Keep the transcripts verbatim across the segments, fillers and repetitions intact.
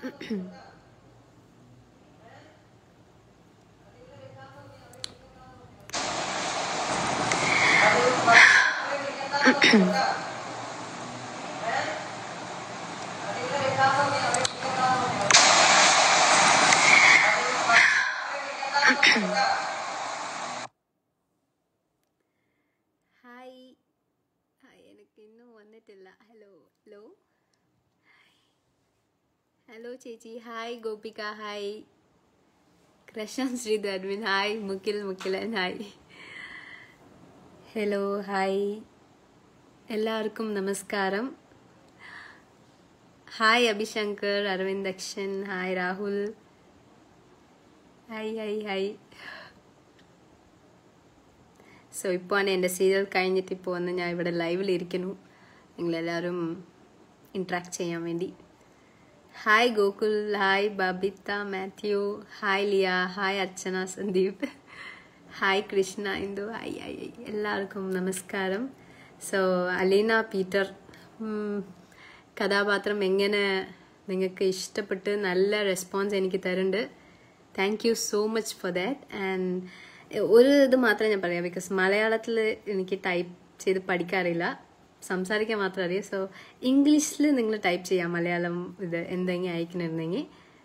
Hi. Hi, எனக்கு இன்னும் வந்துட்டில்ல. Hello. Hello. Hello ചേച്ചി. Hi Gopika. Hi. Krashan Sridharmin. Hi. Mukil Mukilan. Hi. Hello. Hi. എല്ലാവർക്കും നമസ്കാരം. Hi Abhishankar, Arvind Dakshin. Hi Rahul. Hi, hi, hi. So ഇപ്പോഴാണ് എൻ്റെ serial കഴിഞ്ഞിട്ട് ഇപ്പോൾ വന്ന് ഞാൻ ഇവിടെ ലൈവിലിരിക്കുന്നു നിങ്ങളെല്ലാവരും ഇൻട്രാക്ട് ചെയ്യാൻ വേണ്ടി. Hi Gokul, hi Babitha Mathew, hi Liya, hi Archana Sandeep, hi Krishna Indu, hi hi എല്ലാവർക്കും നമസ്കാരം. സോ അലീന പീറ്റർ കഥാപാത്രം എങ്ങനെ നിങ്ങൾക്ക് ഇഷ്ടപ്പെട്ട് നല്ല റെസ്പോൺസ് എനിക്ക് തരുന്നുണ്ട്. Thank you so much for that. And ഒരു ഇത് മാത്രമേ ഞാൻ പറയാം, ബിക്കോസ് മലയാളത്തിൽ എനിക്ക് ടൈപ്പ് ചെയ്ത് പഠിക്കാറില്ല, സംസാരിക്കാൻ മാത്രം അറിയാം. സോ ഇംഗ്ലീഷിൽ നിങ്ങൾ ടൈപ്പ് ചെയ്യാം മലയാളം ഇത് എന്തെങ്കിലും അയക്കണമെന്നെങ്കിൽ.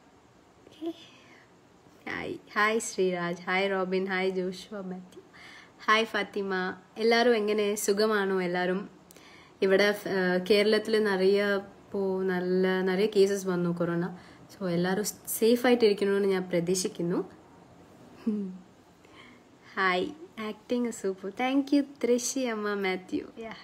Hi hi Sreeraj, hi Robin, hi Joshua Mathew, hi Fathima. എല്ലാവരും എങ്ങനെ, സുഖമാണോ എല്ലാവരും? ഇവിടെ കേരളത്തിൽ നിറയെ ഇപ്പോൾ നല്ല നിറയെ കേസസ് വന്നു കൊറോണ. സോ എല്ലാവരും സേഫായിട്ടിരിക്കണമെന്ന് ഞാൻ പ്രതീക്ഷിക്കുന്നു. Hi, acting is super. Thank you, Trishi Amma Matthew. Yeah,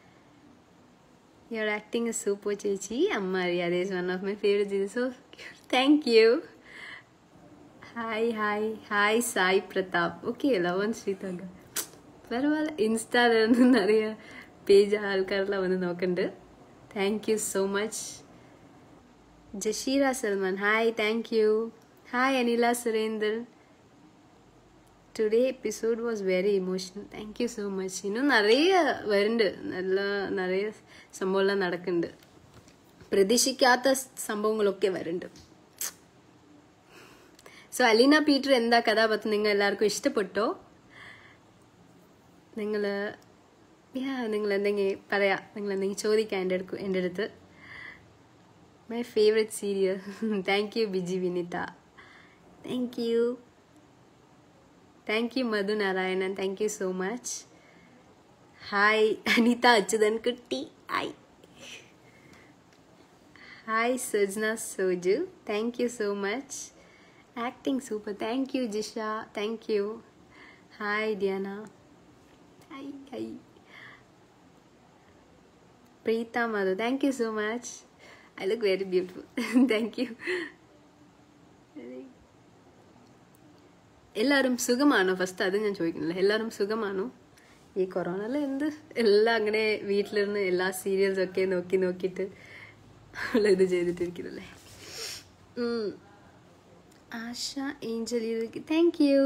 your acting is super, Chichi. Amma, yeah, that is one of my favorites. This is so cute. Thank you. Hi, hi, hi, Sai Pratap. Okay, Lavan Srithaga. Parvala Insta la irundhu nariya page aalkarla vandu nokkandu. Thank you so much. Jashira Salman. Hi, thank you. Hi, Anila Surendran. Today episode was very emotional. Thank you so much. ഇന്നും നിറയെ വരുന്നുണ്ട്, നല്ല നിറയെ സംഭവമെല്ലാം നടക്കുന്നുണ്ട്, പ്രതീക്ഷിക്കാത്ത സംഭവങ്ങളൊക്കെ വരുന്നുണ്ട്. So Aleena Peter എന്താ കഥാപാത്രം നിങ്ങൾ എല്ലാവർക്കും ഇഷ്ടപ്പെട്ടോ? നിങ്ങൾ നിങ്ങൾ എന്തെങ്കിലും പറയാം, നിങ്ങൾ എന്തെങ്കിലും ചോദിക്കാം എൻ്റെ അടുത്ത് എൻ്റെ അടുത്ത് my favourite serial. Thank you Biji Vinitha. Thank you. Thank you, Madhu Narayanan. Thank you so much. Hi, Anita Achudan Kutti. Hi. Hi, Sajna Soju. Thank you so much. Acting super. Thank you, Jisha. Thank you. Hi, Diana. Hi, hi. Preeta Madhu. Thank you so much. I look very beautiful. Thank you. എല്ലാവരും സുഖമാണോ? First അത് ഞാൻ ചോദിക്കുന്നില്ല. എല്ലാവരും സുഖമാണോ? ഈ കൊറോണയിൽ എന്ത് എല്ലാം അങ്ങനെ വീട്ടിലിരുന്ന് എല്ലാ സീരിയൽസൊക്കെ നോക്കി നോക്കിയിട്ട് ഉള്ള ഇത് ചെയ്തിട്ടിരിക്കുന്നല്ലേ. Asha Angel, thank you.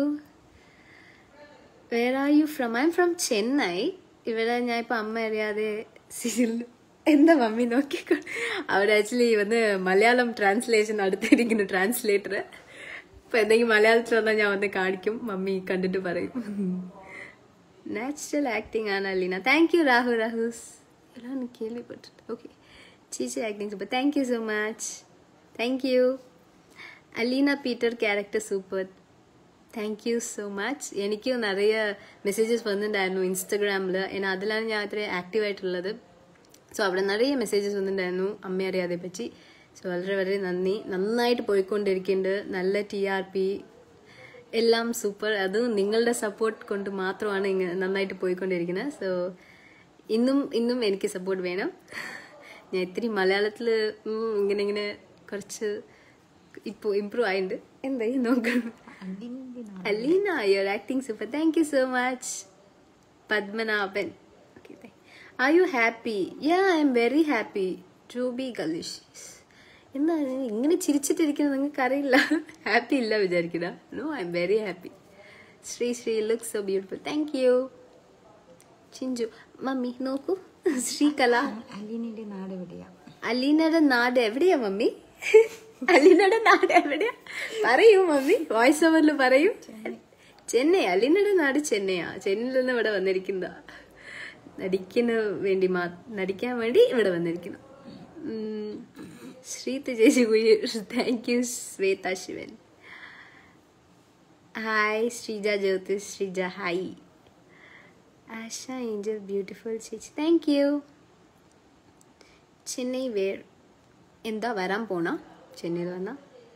Where are you from? I'm from Chennai. ഇവിടെ ഞാൻ ഇപ്പം അമ്മ അറിയാതെ സീരിയൽ എന്താ മമ്മി നോക്കിക്കോ. അവിടെ ആക്ച്വലി വന്ന് മലയാളം ട്രാൻസ്ലേഷൻ അടുത്തിരിക്കുന്നു, ട്രാൻസ്ലേറ്റർ. ഇപ്പം എന്തെങ്കിലും മലയാളത്തിൽ വന്നാൽ ഞാൻ വന്ന് കാണിക്കും, മമ്മി കണ്ടിട്ട് പറയും. നാച്ചുറൽ ആക്ടിങ് ആണ് അലീന. Thank you Rahu. രാഹുസ് എല്ലാം കേൾവിപ്പെട്ടിട്ട്. ഓക്കെ, ചേച്ചി acting super. Thank you so much. Thank you. Aleena Peter character super. Thank you so much. എനിക്ക് നിറയെ മെസ്സേജസ് വന്നിട്ടുണ്ടായിരുന്നു ഇൻസ്റ്റഗ്രാമിൽ, എന്നാൽ അതിലാണ് ഞാൻ അത്ര ആക്റ്റീവായിട്ടുള്ളത്. സോ അവിടെ നിറയെ മെസ്സേജസ് വന്നിട്ടുണ്ടായിരുന്നു അമ്മ അറിയാതെ പറ്റി. സോ വളരെ വളരെ നന്ദി. നന്നായിട്ട് പോയിക്കൊണ്ടിരിക്കുന്നുണ്ട്, നല്ല ടി ആർ പി എല്ലാം സൂപ്പർ. അതും നിങ്ങളുടെ സപ്പോർട്ട് കൊണ്ട് മാത്രമാണ് ഇങ്ങനെ നന്നായിട്ട് പോയിക്കൊണ്ടിരിക്കുന്നത്. സോ ഇന്നും ഇന്നും എനിക്ക് സപ്പോർട്ട് വേണം. ഞാൻ ഇത്തിരി മലയാളത്തിൽ ഇങ്ങനെ ഇങ്ങനെ കുറച്ച് ഇപ്പോൾ ഇമ്പ്രൂവ് ആയിട്ടുണ്ട്. എന്തായാലും നോക്കണം. Aleena, your acting super. Thank you so much. Padmanabhan. Okay, are you happy? Yeah, I'm very happy to be gracious. എന്താ ഇങ്ങനെ ചിരിച്ചിട്ടിരിക്കുന്നത്? നിങ്ങൾക്ക് അറിയില്ല, ഹാപ്പി ഇല്ല വിചാരിക്കുന്ന. No, I M very happy. Sree Sree look so beautiful. Thank you. Chinchu mummy നോക്കൂ. ശ്രീകല. അലീനയുടെ നാട് എവിടെയാ? അലീനയുടെ നാട് എവിടെയാ മമ്മി? അലീനയുടെ നാട് എവിടെയാ പറയൂ മമ്മി, വോയിസ് ഓവറിൽ പറയൂ. ചെന്നൈ. അലീനയുടെ നാട് ചെന്നൈയാ. ചെന്നൈയിൽ നിന്ന് ഇവിടെ വന്നിരിക്കുന്നതാ. നടിക്കുന്ന വേണ്ടി മാ നടിക്കാൻ വേണ്ടി ഇവിടെ വന്നിരിക്കുന്നു. ശ്രീത്ത് ചേച്ചി Kuyyur, thank you. Shweta Sivan hi. Sreeja Jyothish, Sreeja hi. Asha Angel beautiful ചേച്ചി, താങ്ക് യു. ചെന്നൈ വേർ എന്താ വരാൻ പോണ? ചെന്നൈയിൽ വന്ന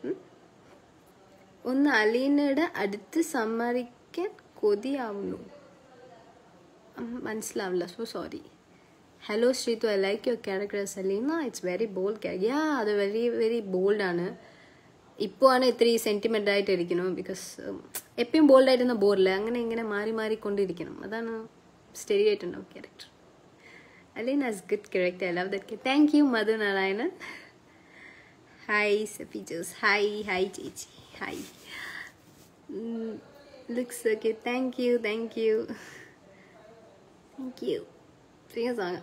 ഒന്ന് അലീനയുടെ അടുത്ത് സമ്മതിക്കാൻ കൊതിയാവുന്നു. മനസ്സിലാവില്ല, so sorry. Hello Sreethu, I like your character as Aleena. It's very bold character. Yeah, അത് വെരി വെരി ബോൾഡാണ്. ഇപ്പോൾ ആണ് ഇത്രയും സെൻറ്റിമെൻ്റ് ആയിട്ട് ഇരിക്കണം. ബിക്കോസ് എപ്പോഴും ബോൾഡായിട്ടൊന്നും ബോറില്ല. അങ്ങനെ ഇങ്ങനെ മാറി മാറിക്കൊണ്ടിരിക്കണം. അതാണ് സ്റ്റഡി ആയിട്ടുണ്ടാവും character. Aleena has good character. I love that character. Thank you Madhu Narayanan. Hi Safeejose, hi hi ചേച്ചി, hi. Looks okay, thank you thank you thank you. Sing song.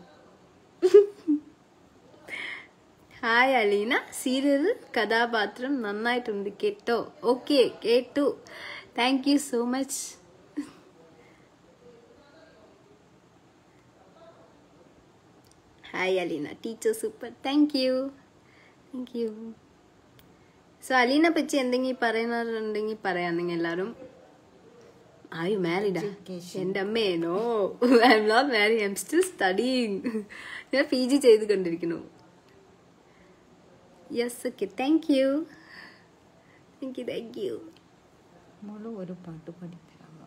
Hi Aleena, serial കഥാപാത്രം നന്നായിട്ടുണ്ട് കേട്ടോ. ഓക്കെ, കേട്ടു. Thank you so much. Hi Aleena, teacher super. Thank you thank you. So അലീനെ പറ്റി എന്തെങ്കിലും പറയുന്നുണ്ടെങ്കിൽ പറയാം നിങ്ങൾ എല്ലാവരും. Are you married? എൻ്റെ അമ്മേ, no, I M not married. I'm still studying. ഞാൻ പി ജി ചെയ്തുകൊണ്ടിരിക്കുന്നു. Yes, okay, thank you thank you thank you. ഒരു പാട്ട് പഠിക്കാമോ?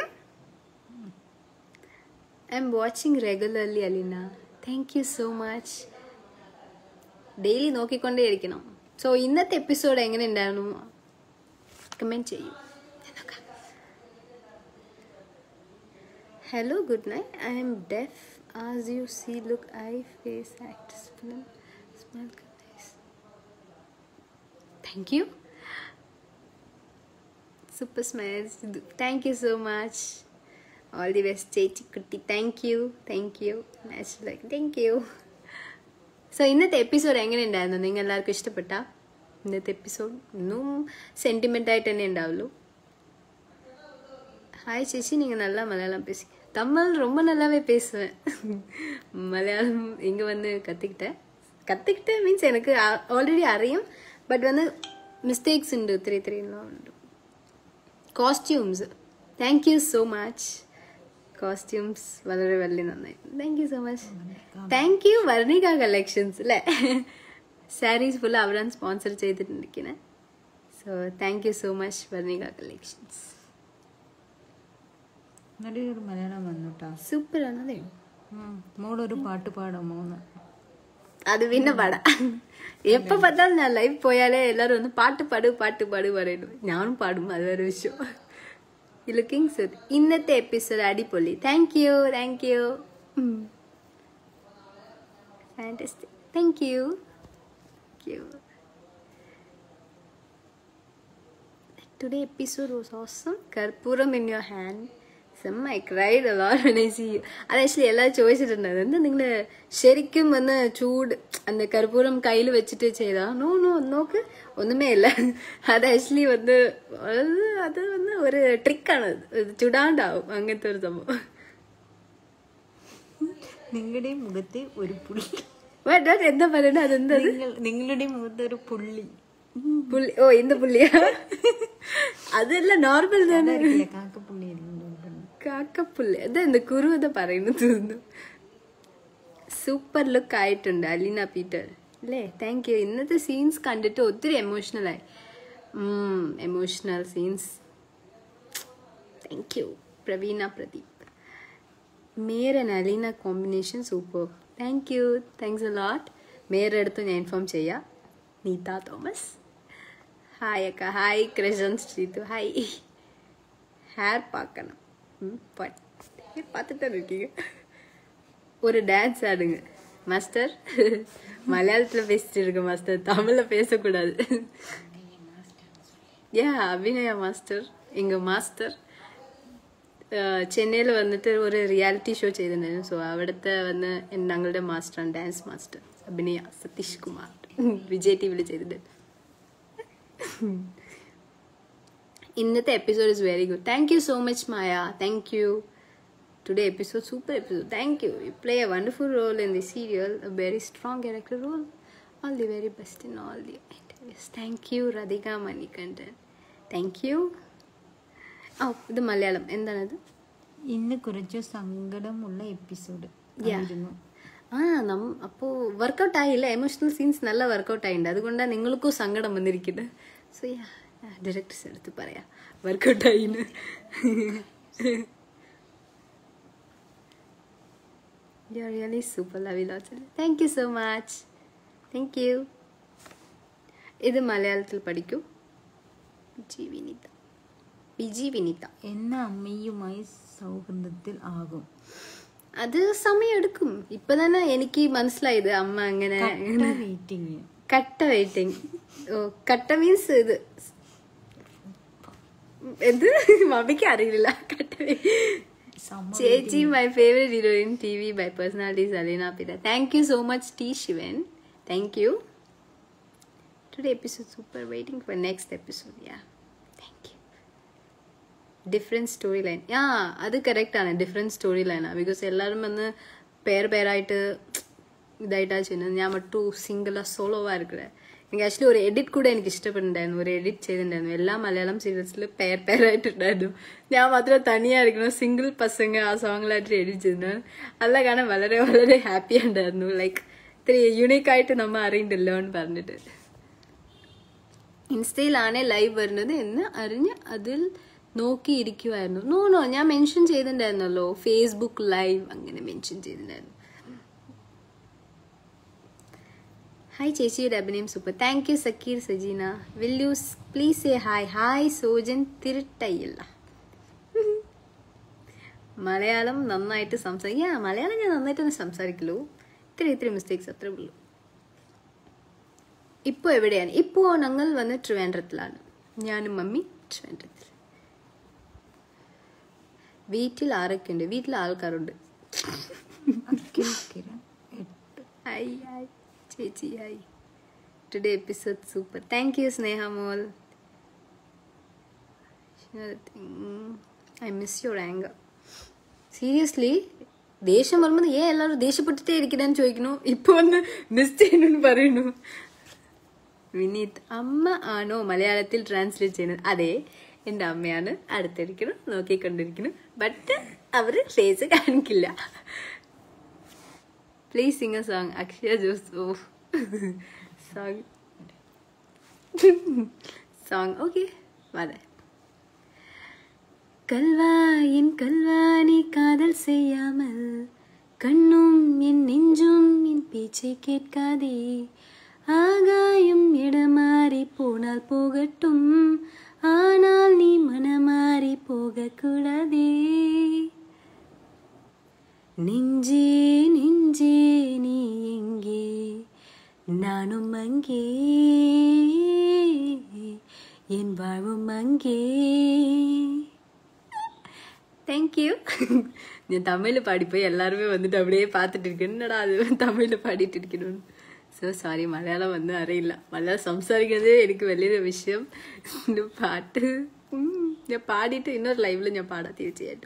I'm watching regularly Aleena. Thank you so much. Daily നോക്കിക്കൊണ്ടേ ഇരിക്കണം. So ഇന്നത്തെ എപ്പിസോഡ് എങ്ങനെ ഉണ്ടായിരുന്നു കമൻറ്റ് ചെയ്യൂ. Hello, good night. I am deaf. As you see, look, I face actress film. Smile nice. Thank you. Super smiles. Thank you so much. All the best, Chechi Kutti. Thank you. Thank you. Natural. Thank you. So, ഇന്നത്തെ episode എങ്ങനെ ഉണ്ടായിരുന്നു? നിങ്ങൾ എല്ലാവർക്കും ഇഷ്ടപ്പെട്ടാ? ഇന്നത്തെ episode ഒന്നും sentiment ആയിട്ട് തന്നെ ഉണ്ടാവുള്ളൂ. ஹாய் சேச்சி, நீங்கள் நல்லா மலையாளம் பேசி. தமிழ் ரொம்ப நல்லாவே பேசுவேன். மலையாளம் இங்கே வந்து கற்றுக்கிட்டேன். கற்றுக்கிட்டேன் மீன்ஸ் எனக்கு ஆல்ரெடி അറിയും. பட் வந்து மிஸ்டேக்ஸ் ഉണ്ട് ഇത്തിരി ഇത്തിരിയെല്ലാം ഉണ്ട്. Costumes, thank you so much. Costumes വളരെ വലിയ നന്നായി. Thank you so much. Thank you Varnika collections അല്ലേ? സാരീസ് ഫുള്ള് അവരാണ് സ്പോൺസർ ചെയ്തിട്ടിരിക്കുന്നത്. So thank you so much Varnika collections. നല്ലൊരു മലയാളം വന്നുട്ടാ, സൂപ്പറാണ്. അതെ, മോളൊരു പാട്ട് പാടാമോ? അത് പിന്നെ പാടാം. എപ്പോൾ பார்த்தாலும் ഞാൻ ലൈവ് പോയാലേ എല്ലാവരും ഒന്ന് പാട്ട് പാട് പാട്ട് പാട് പറയുന്നു. ഞാനും പാടും, അത് വേറെ വിഷയം. Looking suit. ഇന്നത്തെ എപ്പിസോഡ് അടിപൊളി. Thank you thank you fantastic. Thank you thank you. Today episode was awesome. Karpooram in your hand. I cried a lot when I see you. അത് ആക്ച്വലി എല്ലാവരും ചോദിച്ചിട്ടുണ്ടായിരുന്നു, എന്താ നിങ്ങൾ ശരിക്കും വന്ന് ചൂട് அந்த കർപ്പൂരം കയ്യിൽ വെച്ചിട്ട് ചെയ്താ? നോ നോ നോക്ക്, ഒന്നുമേ ഇല്ല. അത് ആക്ച്വലി വന്ന് അത് വന്ന് ഒരു ട്രിക്കാണ്. ചുടാണ്ടാവും അങ്ങനത്തെ ഒരു സംഭവം. നിങ്ങളുടെ മുഖത്തെ ഒരു പുള്ളി. എന്താ പറയണ? അതെന്താ? നിങ്ങളുടെ മുഖത്തെ ഒരു പുള്ളി. പുള്ളി? ഓ, இந்த പുള്ളിയാ? അതെല്ലാം നോർമൽ തന്നെ. കാക്കപ്പുള്ളി. കാക്കപ്പുള്ളി അതെ, എന്താ കുരു എന്താ പറയുന്നത് തോന്നുന്നു. സൂപ്പർ ലുക്ക് ആയിട്ടുണ്ട് അലീന പീറ്റർ അല്ലേ? Thank you. ഇന്നത്തെ സീൻസ് കണ്ടിട്ട് ഒത്തിരി എമോഷണലായി. Emotional scenes. Thank you. Praveena Pradeep. Mayor and Aleena combination super. Thank you. Thanks a lot. മേയറുടെ അടുത്ത് ഞാൻ ഇൻഫോം ചെയ്യാം. നീത തോമസ് ഹായ് അക്ക. Hi Krishnan Sreethu. Hi. Hair பார்க்கணும். பட் பார்த்துட்டு இருக்கீங்க. ஒரு டான்ஸ் ஆடுங்க மாஸ்டர். மலையாளத்தில் பேசிட்டு இருக்க மாஸ்டர், தமிழில் பேசக்கூடாது. யா, அபிநயா மாஸ்டர் எங்கள் മാസ്റ്റർ ചെന്നൈയിൽ വന്നിട്ട് ഒരു റിയാലിറ്റി ഷോ ചെയ്തിട്ടുണ്ടായിരുന്നു. സോ അവിടുത്തെ വന്ന് ഞങ്ങളുടെ മാസ്റ്ററാണ്, ഡാൻസ് മാസ്റ്റർ അഭിനയ സതീഷ് കുമാർ. വിജയ് ടി വിയിൽ ചെയ്തിട്ടുണ്ട്. ഇന്നത്തെ episode is very good. Thank you so much Maya. Thank you. Today episode, super episode. Thank you. You play a wonderful role in the serial, a very strong character role. All the very best in all the interviews. Thank you, Radhika Manikandan. Thank you. Oh, ഇത് മലയാളം എന്താണത്? ഇന്ന് കുറച്ച് സങ്കടമുള്ള episode ആയിരുന്നു. ആ നം അപ്പോൾ workout ആയില്ല. Emotional scenes നല്ല വർക്കൗട്ട് ആയിട്ടുണ്ട്. അതുകൊണ്ടാണ് നിങ്ങൾക്കും സങ്കടം വന്നിരിക്കുന്നത്. സോ യാ ഡയറക്ടേഴ്സ് എടുത്ത് പറയാം വർക്കൗട്ട് ആയിന്ന്. You're really super, love you lots. Thank you so much. Thank you. ഇത് മലയാളത്തിൽ പഠിക്കൂ. വിജി വിനിത. വിജി വിനിത എന്ന അമ്മയുമായി സൗഹൃദത്തിൽ ആകും. അത് സമയം എടുക്കും. ഇപ്പൊ തന്നെ എനിക്ക് മനസ്സിലായത് അമ്മ അങ്ങനെ വെയിറ്റിംഗ്. കട്ട വെയിറ്റിംഗ്. ഓ കട്ട മീൻസ് ഇത് എന്ത് മമ്മിക്ക് അറിയില്ല. കട്ട ചേച്ചി my favorite heroine T V by personality is Alina Pita. Thank you so much T Shivan. Thank you. Today episode super, waiting for next episode. Yeah. Thank you. Different storyline. Yeah, adu correct aanu. Different storyline ah because ellarum vannu pair pair ആയിട്ട് ഇതായിട്ടാ ചെയ്യുന്നത്. ഞാൻ മറ്റു single solo ആ ഇരിക്കണേ. എനിക്ക് actually ഒരു edit കൂടെ എനിക്ക് ഇഷ്ടപ്പെട്ടിട്ടുണ്ടായിരുന്നു. ഒരു എഡിറ്റ് ചെയ്തിട്ടുണ്ടായിരുന്നു. എല്ലാ മലയാളം സീരിയൽസിൽ പെയർ പെയർ ആയിട്ടുണ്ടായിരുന്നു. ഞാൻ മാത്രം തനിയായിരിക്കണം സിംഗിൾ പസംഗ് ആ സോങ്ങിലായിട്ട് എഡിറ്റ് ചെയ്തിട്ടുണ്ടായിരുന്നു. അല്ല കാണാൻ വളരെ വളരെ ഹാപ്പി ഉണ്ടായിരുന്നു. ലൈക്ക് ഇത്ര യുണീക്കായിട്ട് നമ്മൾ അറിയണ്ടല്ലോ എന്ന് പറഞ്ഞിട്ട്. ഇൻസ്റ്റയിലാണേ ലൈവ് വരുന്നത് എന്ന് അറിഞ്ഞ് അതിൽ നോക്കിയിരിക്കുമായിരുന്നു. നോ നോ ഞാൻ മെൻഷൻ ചെയ്തിട്ടുണ്ടായിരുന്നല്ലോ ഫേസ്ബുക്ക് ലൈവ് അങ്ങനെ മെൻഷൻ ചെയ്തിട്ടുണ്ടായിരുന്നു. Hi ചേച്ചിയുടെ അഭിനയം super. Thank you Sakkeer Sajeena. Will you please say hi. Hi Sojan തിരുട്ടയ്യല്ല. മലയാളം നന്നായിട്ട് സംസാരിക്കുക. മലയാളം ഞാൻ നന്നായിട്ട് സംസാരിക്കുള്ളൂ. ഇത്ര ഇത്ര മിസ്റ്റേക്സ് അത്രേ ഉള്ളൂ. ഇപ്പോൾ എവിടെയാണ്? ഇപ്പോൾ ഞങ്ങൾ വന്ന് ട്രിവാൻഡ്രത്തിലാണ്. ഞാനും മമ്മി ട്രിവാൻഡ്രത്തിൽ. വീട്ടിൽ ആരൊക്കെ ഉണ്ട്? വീട്ടിൽ ആൾക്കാരുണ്ട്. ഹായ് ഹായ് ചേച്ചി hi. Today episode super. Thank you Sneha മോൾ. I miss your anchor. Seriously ദേഷ്യം വരുമ്പോൾ ഏ എല്ലാവരും ദേഷ്യപ്പെട്ടിട്ടേ ഇരിക്കണമെന്ന് ചോദിക്കണു. ഇപ്പൊ ഒന്ന് മിസ് ചെയ്യുന്നു പറയുന്നു. വിനീത് അമ്മ ആണോ മലയാളത്തിൽ ട്രാൻസ്ലേറ്റ് ചെയ്യുന്നത്? അതെ എൻ്റെ അമ്മയാണ്. അടുത്തിരിക്കണം നോക്കിക്കൊണ്ടിരിക്കുന്നു. ബട്ട് അവർ ഫേസ് കാണിക്കില്ല. Please sing a song. Akshaya Jose. Oh. Song. Song. Okay. Vada. கல்வாயின் கல்வானி காதல் செய்யாமல் கண்ணும் என் நெஞ்சும் என் பேச்சை கேட்காதே. ஆகாயம் இடமாறி போனால் போகட்டும், ஆனால் நீ மனமாறி போகக்கூடாதே. நெஞ்சே நெஞ்சே நீ எங்கே, நானும் அங்கே, என் வாழ்வும் அங்கே. தேங்க்யூ. ഞാൻ തമിഴിൽ പാടിപ്പോയി. എല്ലാവരുമേ വന്നിട്ട് அப்படியே பார்த்துட்டு இருக்கேன். என்னடா அது തമിഴിൽ പാടിയിട്ട് ഇരിക്കുന്നു. സോ സോറി മലയാളം ഒന്നും അറിയില്ല. മലയാളം സംസാരിക്കുന്നത് എനിക്ക് വലിയൊരു വിഷയം. പാട്ട് ഞാൻ പാടിയിട്ട് ഇന്നൊരു ലൈവിൽ ഞാൻ പാടാം തീർച്ചയായിട്ടും.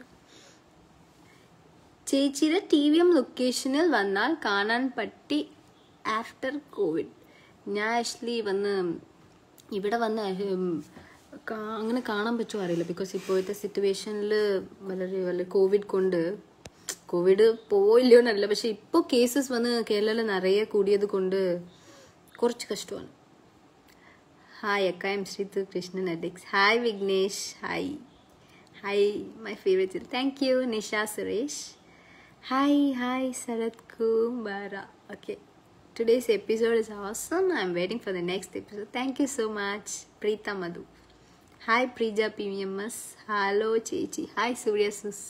ചേച്ചിയുടെ ടി വി എം ലൊക്കേഷനിൽ വന്നാൽ കാണാൻ പറ്റി ആഫ്റ്റർ കോവിഡ്. ഞാൻ ആക്ച്വലി വന്ന് ഇവിടെ വന്ന് അങ്ങനെ കാണാൻ പറ്റുമോ അറിയില്ല. ബിക്കോസ് ഇപ്പോഴത്തെ സിറ്റുവേഷനിൽ വളരെ വളരെ കോവിഡ് കൊണ്ട് കോവിഡ് പോയില്ലയോ എന്നല്ല, പക്ഷെ ഇപ്പോൾ കേസസ് വന്ന് കേരളത്തിൽ നിറയെ കൂടിയത് കൊണ്ട് കുറച്ച് കഷ്ടമാണ്. ഹായ് അക്ക, M Sreeth Krishnan addicts. Hi Vignesh. Hi hi my favourite. Thank you Nisha Suresh. Hi, hi, Sarat Kumbara. Okay, today's episode is awesome. I'm waiting for the next episode. Thank you so much, Preeta Madhu. Hi, Preja P M S. Hello, Chechi. Hi, Surya Sus.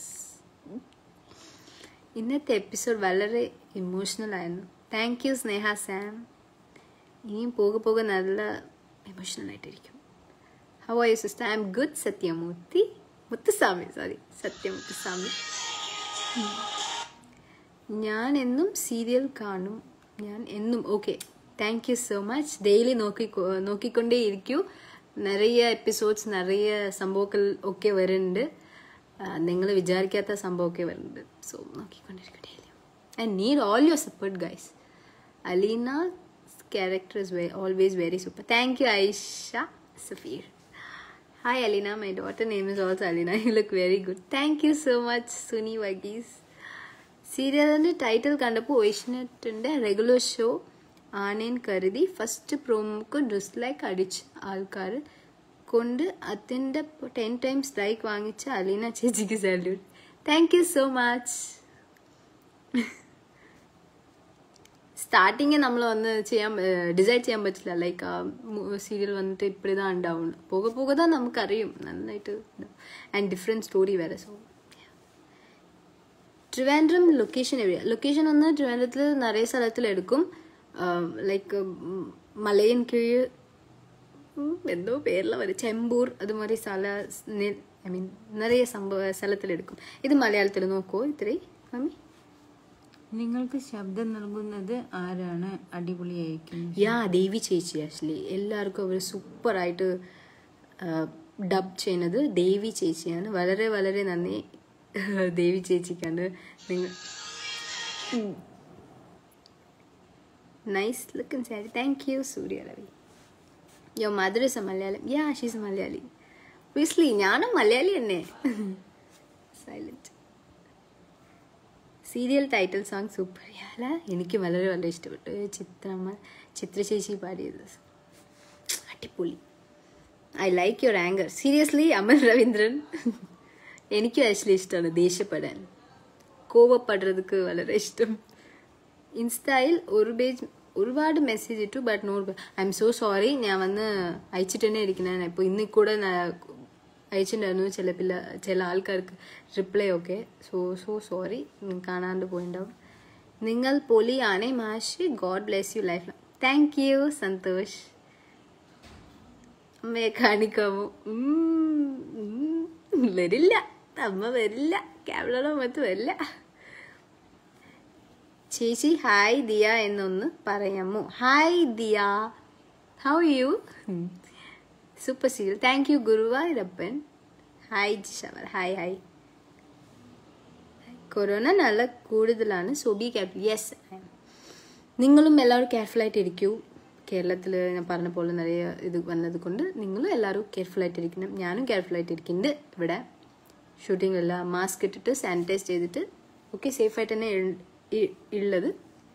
ഇന്നത്തെ episode വളരെ emotional ആയിരുന്നു. Thank you Sneha Sam. ഇനിയും പോകെ പോകെ നല്ല emotional ആയിട്ടിരിക്കും. How are you sister? I am good. Sathyamoorthy Muthuswamy. Sorry, Sathyamuthuswamy. ഞാൻ എന്നും സീരിയൽ കാണും. ഞാൻ എന്നും. Okay, thank you so much. Daily നോക്കി നോക്കിക്കൊണ്ടേ ഇരിക്കൂ. നിറയെ എപ്പിസോഡ്സ് നിറയെ സംഭവങ്ങൾ ഒക്കെ വരുന്നുണ്ട്. നിങ്ങൾ വിചാരിക്കാത്ത സംഭവമൊക്കെ വരുന്നുണ്ട്. സോ നോക്കിക്കൊണ്ടിരിക്കട്ടെ. I need all your support guys. Aleena character is very, always very super. Thank you Aisha Safir. Hi Alina, my daughter name is also Alina. You look very good. Thank you so much Suni Wagis. Serial and title kandapu Vaishnathinte regular show aanen karudi first promo ku dislike adich alkar kondu athinte ten times like vaangicha Alina chechikku salute. Thank you so much. Starting നമ്മൾ വന്ന് ചെയ്യാൻ decide ചെയ്യാൻ പറ്റില്ല. Like ആ serial വന്നിട്ട് ഇപ്പോഴിതാണ് ഉണ്ടാവുന്നത്. പോകെ പോകെ തന്നെ നമുക്കറിയും നന്നായിട്ട്. ആൻഡ് ഡിഫറെൻറ്റ് സ്റ്റോറി വരെ. സോ ട്രിവാൻഡ്രം ലൊക്കേഷൻ എവിടെയാ? ലൊക്കേഷൻ വന്ന് ട്രിവാൻഡ്രത്തിൽ നിറയെ സ്ഥലത്തിലെടുക്കും. ലൈക്ക് മലയൻ കീഴ് എന്തോ പേരില വരും, ചെമ്പൂർ അതുമാതിരി സ്ഥല ഐ മീൻ നിറയെ സംഭവ സ്ഥലത്തിലെടുക്കും. ഇത് മലയാളത്തിൽ നോക്കുമോ ഇത്രയും മമ്മി? നിങ്ങൾക്ക് ശബ്ദം നൽകുന്നത് ആരാണ്? അടിപൊളിയായിരിക്കും. യാ ദേവി ചേച്ചി. ആക്ച്വലി എല്ലാവർക്കും അവർ സൂപ്പറായിട്ട് ഡബ് ചെയ്യുന്നത് ദേവി ചേച്ചിയാണ്. വളരെ വളരെ നന്ദി ദേവി ചേച്ചിക്കാണ്. നിങ്ങൾ nice looking sari. Thank you Surya Ravi. Your mother is a Malayalam. Yeah she's Malayali. Obviously ഞാനും മലയാളി തന്നെ. Silent. Serial title song super. യാല എനിക്ക് വളരെ വളരെ ഇഷ്ടപ്പെട്ടു. ചിത്രമ്മ ചിത്ര ചേച്ചി പാടിയത് അടിപൊളി. I like your anchor. Seriously Amal Raveendran എനിക്കും ആക്ച്വലി ഇഷ്ടമാണ് ദേഷ്യപ്പെടാൻ, കോപപ്പെടുறதுக்கு വളരെ ഇഷ്ടം. ഇൻസ്റ്റയിൽ ഒരു പേജ് ഒരുപാട് മെസ്സേജ് ഇട്ടു. But no I am so sorry. ഞാൻ വന്ന് അയച്ചിട്ട് തന്നെ ഇരിക്കുന്നത്. ഇപ്പോൾ ഇന്നിൽ കൂടെ അയച്ചിട്ടുണ്ടായിരുന്നു ചില പിള്ള ചില ആൾക്കാർക്ക് റിപ്ലൈ ഒക്കെ. സോ സോ സോറി കാണാണ്ട് പോയിണ്ടാവും. നിങ്ങൾ പൊളിയാണേ മാഷ്. God bless you life. Thank you Santhosh. അമ്മയെ കാണിക്കാമോ? വരില്ല, അമ്മ വരില്ല, ക്യാമറ മറ്റ് വരില്ല. ചേച്ചി ഹായ് ദിയ എന്നൊന്ന് പറയാമോ? Hi Diya, how you? Super serial. Thank you Guruvayoorappan. Hi Jishavar. Hi hi. Corona നല്ല കൂടുതലാണ്. So be careful. യെസ്, നിങ്ങളും എല്ലാവരും കെയർഫുള്ളായിട്ട് ഇരിക്കൂ. കേരളത്തിൽ ഞാൻ പറഞ്ഞ പോലെ നിറയെ ഇത് വന്നത് കൊണ്ട് നിങ്ങളും എല്ലാവരും കെയർഫുള്ളായിട്ടിരിക്കണം. ഞാനും കെയർഫുള്ളായിട്ടിരിക്കുന്നുണ്ട്. ഇവിടെ ഷൂട്ടിംഗ് എല്ലാം മാസ്ക് ഇട്ടിട്ട് സാനിറ്റൈസ് ചെയ്തിട്ട് ഒക്കെ സേഫായിട്ട് തന്നെ ഉള്ളത്.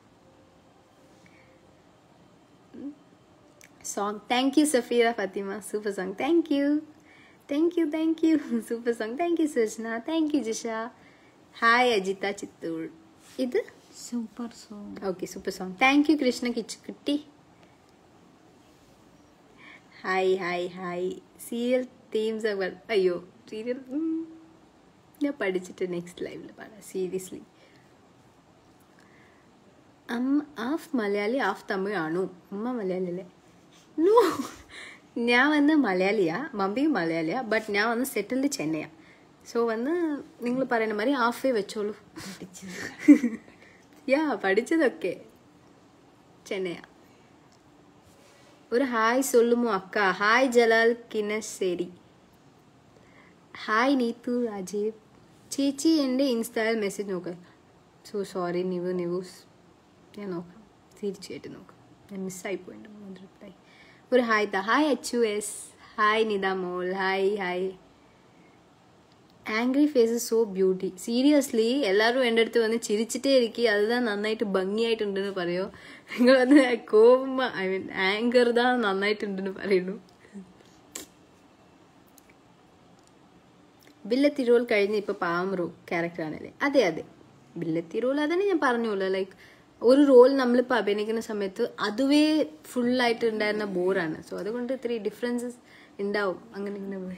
Song. Thank you Safira Fatima. Super song. Thank you. Thank you. Thank you. Super song. Thank you Sujna. Thank you Jisha. Hi Ajita Chittur. Idu super song. Okay, super song. Thank you Krishna Kichkutti. Hi hi hi. Serial themes are well. Ayyo, serial. ഞാൻ പഠിച്ചിട്ട് next ലൈവിൽ പാടാം. Seriously. അമ്മ half Malayali half Tamil ആണോ? അമ്മ മലയാളി അല്ലേ? No, ഞാൻ വന്ന് മലയാളിയാ, മമ്മിയും മലയാളിയാ. ബട്ട് ഞാൻ വന്ന് സെറ്റിൽഡ് ചെന്നൈയാ. സോ വന്ന് നിങ്ങൾ പറയുന്ന മാതിരി ഹാഫേ വെച്ചോളൂ. യാ പഠിച്ചതൊക്കെ ചെന്നൈയാ. ഒരു ഹായ് സൊല്ലുമോ അക്ക? ഹായ് ജലാൽ കിനശ്ശേരി. ഹായ് നീതു രാജീവ്. ചേച്ചി എൻ്റെ ഇൻസ്റ്റയിൽ മെസ്സേജ് നോക്കാം. So sorry Nivu Nivus. ഞാൻ നോക്കാം, തീർച്ചയായിട്ടും നോക്കാം. ഞാൻ മിസ്സായി പോയിട്ടുണ്ട് റിപ്ലൈ. ഒരു ഹായ് താ. Hi H U S. Hi Nitha മോൾ. Hi hi. Angry face so beauty. Seriously എല്ലാവരും എൻ്റെ അടുത്ത് വന്ന് ചിരിച്ചിട്ടേ ഇരിക്കുക. അതുതാ നന്നായിട്ട് ഭംഗിയായിട്ടുണ്ടെന്ന് പറയോ? നിങ്ങൾ വന്ന് കോപം ഐ മീൻ ആങ്കർ താ നന്നായിട്ടുണ്ടെന്ന് പറയുന്നു. ബില്ലത്തി റോൾ കഴിഞ്ഞ് ഇപ്പൊ പാവം റോ ക്യാരക്ടറാണല്ലേ? അതെ അതെ, ബില്ലത്തി റോൾ അതന്നെ ഞാൻ പറഞ്ഞോളൂ. ലൈക്ക് ഒരു റോൾ നമ്മളിപ്പോൾ അഭിനയിക്കുന്ന സമയത്ത് അതുവേ ഫുള്ളായിട്ട് ഉണ്ടായിരുന്ന ബോറാണ്. സോ അതുകൊണ്ട് ഇത്തിരി ഡിഫറൻസസ് ഉണ്ടാവും. അങ്ങനെ ഇങ്ങനെ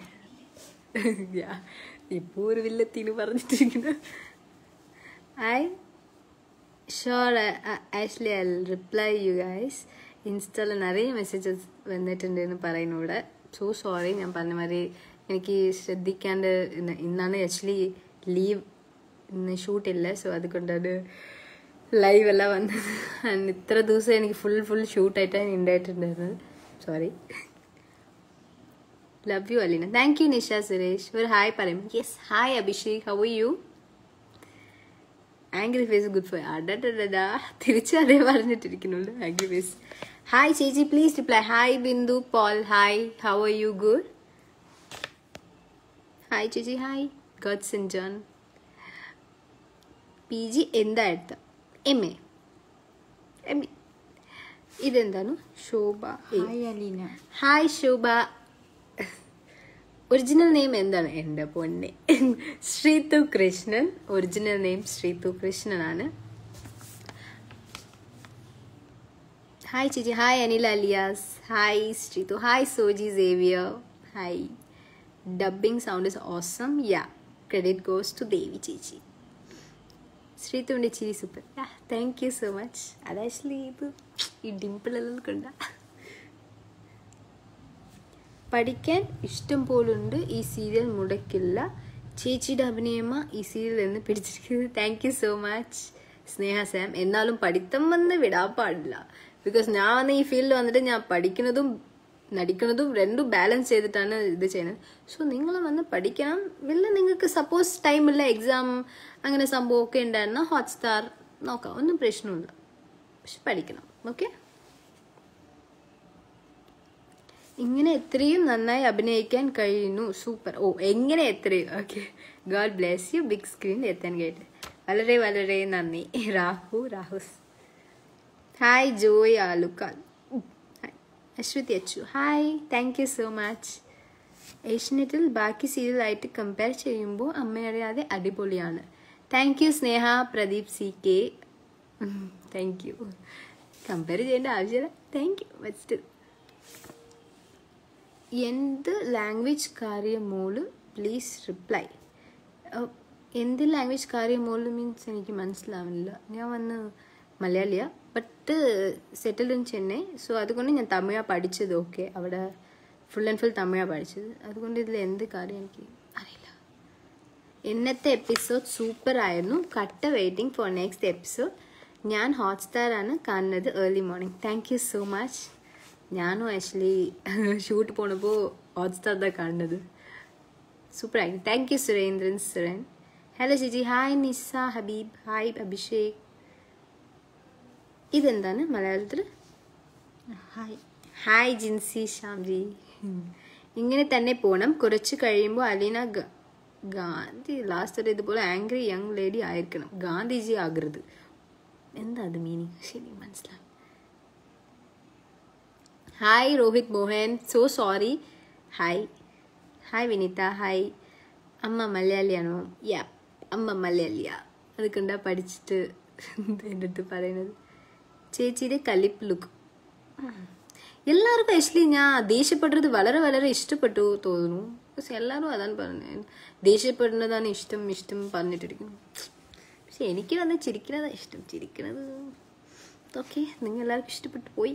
ഇപ്പോൾ ഒരു വില്ലത്തിന് പറഞ്ഞിട്ടിരിക്കുന്നു. I sure actually I reply you guys. ഇൻസ്റ്റയിൽ നിറയെ മെസ്സേജസ് വന്നിട്ടുണ്ടെന്ന് പറയുന്നൂടെ. So sorry. ഞാൻ പറഞ്ഞ മാതിരി എനിക്ക് ശ്രദ്ധിക്കാണ്ട് ഇന്നാണ് ആക്ച്വലി ലീവ്, ഇന്ന് ഷൂട്ടില്ല. സോ അതുകൊണ്ടാണ് ലൈവ് എല്ലാം വന്നത്. ഇത്ര ദിവസം എനിക്ക് ഫുൾ ഫുൾ ഷൂട്ടായിട്ടാണ് ഉണ്ടായിട്ടുണ്ടായിരുന്നത്. Sorry. Love you Aleena. Thank you Nisha Suresh. ഒരു ഹായ് പറയും. Yes, hi Abhishek, how are you? Angry face good for അഡാ തിരിച്ചു അതേ പറഞ്ഞിട്ടിരിക്കുന്നുണ്ട് ആംഗ്രി ഫേസ്. ഹായ് ചേച്ചി, please reply. Hi Bindu Paul, hi, how are you? Good. Hi ചേച്ചി, hi. God Saint John. P G എന്താ എടുത്ത? M A. M A. ഇതെന്താണ്? Shobha. Hi Aleena. Hi Shobha. Original name എന്താണ്? എൻ്റെ പൊന്നെ, ശ്രീതു കൃഷ്ണൻ. ഒറിജിനൽ നെയിം ശ്രീതു കൃഷ്ണനാണ്. ഹായ് ചേച്ചി. Hi Anil Alias. Hi Sreethu. Hi Soji Xavier. Hi. Dubbing sound is awesome. Yeah, credit goes to Devi ചേച്ചി. ശ്രീതുവിൻ്റെ ചിരി super. Thank you so much. അത് ആക്ച്വലി ഇത് ഈ ഡിംപിളെല്ലാം കണ്ട പഠിക്കാൻ ഇഷ്ടം പോലുണ്ട്. ഈ സീരിയൽ മുടക്കില്ല. ചേച്ചിയുടെ അഭിനയമ്മ ഈ സീരിയൽ എന്ന് പിടിച്ചിരിക്കുന്നത്. Thank you so much Sneha Sam. എന്നാലും പഠിത്തം വന്ന് വിടാൻ പാടില്ല. ബിക്കോസ് ഞാൻ വന്ന് ഈ ഫീൽഡിൽ വന്നിട്ട് ഞാൻ പഠിക്കുന്നതും നടിക്കുന്നതും രണ്ടും ബാലൻസ് ചെയ്തിട്ടാണ് ഇത് ചെയ്യുന്നത്. സോ നിങ്ങൾ വന്ന് പഠിക്കണം. ഇല്ല നിങ്ങൾക്ക് സപ്പോസ് ടൈമില്ല, എക്സാം അങ്ങനെ സംഭവമൊക്കെ ഉണ്ടായിരുന്ന ഹോട്ട്സ്റ്റാർ നോക്കാം, ഒന്നും പ്രശ്നമില്ല. പക്ഷെ പഠിക്കണം. ഓക്കെ. ഇങ്ങനെ എത്രയും നന്നായി അഭിനയിക്കാൻ കഴിയുന്നു. സൂപ്പർ. ഓ, എങ്ങനെ എത്രയും. Okay, God bless you. Big സ്ക്രീനിൽ എത്താൻ കേട്ട് വളരെ വളരെ നന്ദി. Rahu Rahus. Hi Joy Alukkas. Aswathy Achu. Hi, thank you so much. ഏഷ്യനെറ്റിൽ ബാക്കി സീരിയലായിട്ട് കമ്പയർ ചെയ്യുമ്പോൾ അമ്മയറിയാതെ അടിപൊളിയാണ്. Thank you Sneha Pradeep C K. Thank you. Compare ചെയ്യേണ്ട ആവശ്യമില്ല. Thank you. ഫസ്റ്റ് എന്ത് ലാംഗ്വേജ് കാര്യമോള് പ്ലീസ് റിപ്ലൈ. എന്ത് ലാംഗ്വേജ് കാര്യമോള് മീൻസ് എനിക്ക് മനസ്സിലാവില്ല. ഞാൻ വന്ന് മലയാളിയാണ്, but settled in Chennai. So അതുകൊണ്ട് ഞാൻ തമിഴാണ് പഠിച്ചത്. ഓക്കെ, അവിടെ ഫുൾ ആൻഡ് ഫുൾ തമിഴാണ് പഠിച്ചത്. അതുകൊണ്ട് ഇതിൽ എന്ത് കാര്യം എനിക്ക് അറിയില്ല. ഇന്നത്തെ എപ്പിസോഡ് സൂപ്പർ ആയിരുന്നു. കട്ട വെയിറ്റിംഗ് ഫോർ നെക്സ്റ്റ് എപ്പിസോഡ്. ഞാൻ ഹോട്ട്സ്റ്റാറാണ് കാണുന്നത് early morning. Thank you so much. ഞാനും ആക്ച്വലി ഷൂട്ട് പോണപ്പോൾ ഹോട്ട്സ്റ്റാർ കാണുന്നത്. സൂപ്പർ ആയി. Thank you Surendran Suran. Hello ചേച്ചി. ഹായ് നിസ ഹബീബ്. ഹായ് അഭിഷേക്. ഇതെന്താണ് മലയാളത്തിൽ? ഹായ്. ഹായ് ജിൻസി ശ്യാംജി. ഇങ്ങനെ തന്നെ പോണം. കുറച്ച് കഴിയുമ്പോൾ അലീന ഗാന്ധി ലാസ്റ്റ് വരെ ഇതുപോലെ ആംഗ്രി യങ് ലേഡി ആയിരിക്കണം. ഗാന്ധിജി ആകരുത്. എന്താ അത് മീനിങ്? ശരി, മനസ്സിലാവും. Hi Rohith Mohan. So sorry. Hi. Hi Vinitha. Hi. അമ്മ മലയാളിയാണോ? യാ, അമ്മ മലയാളിയാ. അത് കണ്ടാ പഠിച്ചിട്ട് എൻ്റെ അടുത്ത് പറയുന്നത്. ചേച്ചിയുടെ കലിപ്പ് ലുക്ക് എല്ലാവർക്കും ആക്ച്വലി ഞാൻ ദേഷ്യപ്പെടുന്നത് വളരെ വളരെ ഇഷ്ടപ്പെട്ടു തോന്നുന്നു. പക്ഷെ എല്ലാവരും അതാണ് പറഞ്ഞത്, ദേഷ്യപ്പെടുന്നതാണ് ഇഷ്ടം ഇഷ്ടം പറഞ്ഞിട്ടിരിക്കുന്നു. പക്ഷെ എനിക്ക് വന്ന് ചിരിക്കുന്നതാണ് ഇഷ്ടം. ചിരിക്കുന്നത് ഓക്കെ, നിങ്ങൾ എല്ലാവർക്കും ഇഷ്ടപ്പെട്ടു പോയി.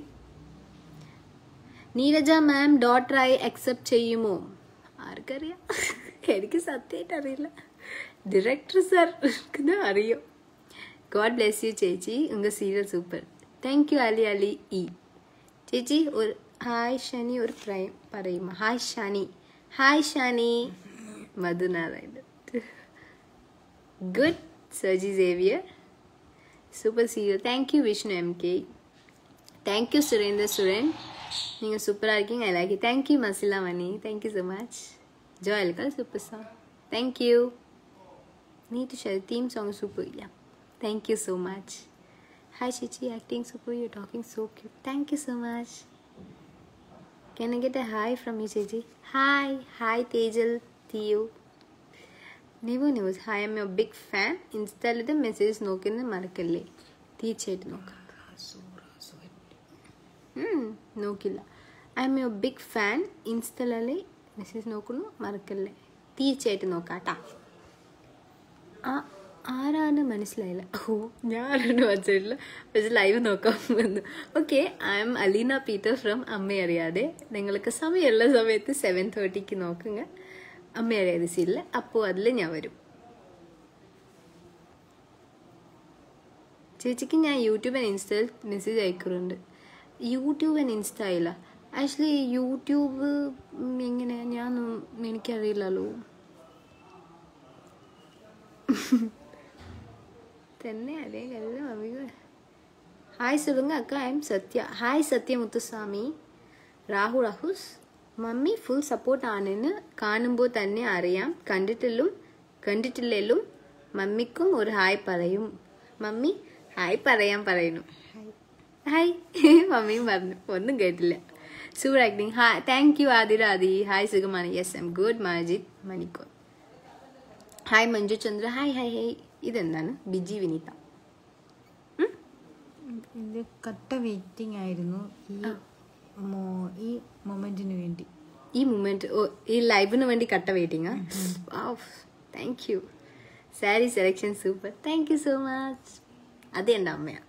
നീരജ മാം ഡോട്ടറായി അക്സെപ്റ്റ് ചെയ്യുമോ? ആർക്കറിയാം, എനിക്ക് സത്യമായിട്ട് അറിയില്ല. ഡയറക്ടർ സാർ അറിയോ. ഗോഡ് ബ്ലെസ് യു ചേച്ചി, ഉങ്ക serial super. Thank you Ali Ali E. ചേച്ചി ഒരു ഹായ് ഷനി ഒരു പ്രയം പറയുമോ? Hi Shani. Hi Shani. Madhunarayanan. Good Sarji Xavier. Super serial. Thank you Vishnu M K. Thank you Surendra Suran. നിങ്ങൾ സൂപ്പറാக இருக்கீங்க. I like it. Thank you Masilamani. Thank you so much. ஜோ அல்கல் super song. Thank you. Need to share theme song super. Yeah, thank you so much. Hi சிச்சி, acting super. You talking so cute. Thank you so much. Can I get a hi from you ചേച്ചി? Hi. Hi Tejal തിയു. Nivu Nivus. Hi, I am your big fan. ഇൻസ്റ്റാളിലെ message നോക്കുന്നത് മറക്കല്ലേ. തീർച്ചയായിട്ടും നോക്കാം. നോക്കില്ല. I am your big fan. ഇൻസ്റ്റലല്ലേ message നോക്കുന്നു മറക്കല്ലേ. തീർച്ചയായിട്ടും നോക്കാട്ടാ. ആ ആരാണ് മനസ്സിലായില്ല. ഓ, ഞാനാണ് മനസ്സിലായില്ല. പക്ഷെ ലൈവ് നോക്കാൻ വന്നു. Okay, I am Aleena Peter from Amma Ariyathe. നിങ്ങൾക്ക് സമയമുള്ള സമയത്ത് സെവൻ തേർട്ടിക്ക് നോക്കുங்க അമ്മ അറിയാതെ സീരിയൽ. അപ്പോൾ അതിൽ ഞാൻ വരും. ചേച്ചിക്ക് ഞാൻ യൂട്യൂബ് ആൻഡ് ഇൻസ്റ്റയിൽ മെസ്സേജ് അയക്കാറുണ്ട്. യൂട്യൂബ് ആൻഡ് ഇൻസ്റ്റ ഇല്ല. ആക്ച്വലി യൂട്യൂബ് എങ്ങനെ ഞാൻ എനിക്കറിയില്ലല്ലോ തന്നെ അതേ എല്ലാം അറിയുക. ഹായ് சொல்லுங்க அக்கா, I am Sathya. Hi Sathya Muthusamy. Rahu Rahus mummy full support ആണെന്ന് കാണുമ്പോൾ തന്നെ അറിയാം. കണ്ടിട്ടില്ലും കണ്ടിട്ടില്ലേലും മമ്മിക്കും ഒരു ഹായ് പറയും. മമ്മി ഹായ് പറയാൻ പറയുന്നു. ഹായ് മമ്മിയും പറഞ്ഞു, ഒന്നും കേട്ടില്ല. Super acting. Hi, thank you ആദിരാദി. ഹായ് സുഖമാണ്. Yes I am good. Majid Manikkon. Hi Manju Chandra. Hi hi hi. ഇതെന്താണ്? ബിജി വിനീത. ഇത് കട്ട വെയിറ്റിംഗ് ആയിരുന്നു ഈ ഈ മൊമെന്റിന് വേണ്ടി. ഈ മൊമെന്റ് ഈ ലൈവിന് വേണ്ടി കട്ട waiting. Thank you. Sari selection super. Thank you so much. അത് എൻ്റെ അമ്മയാ.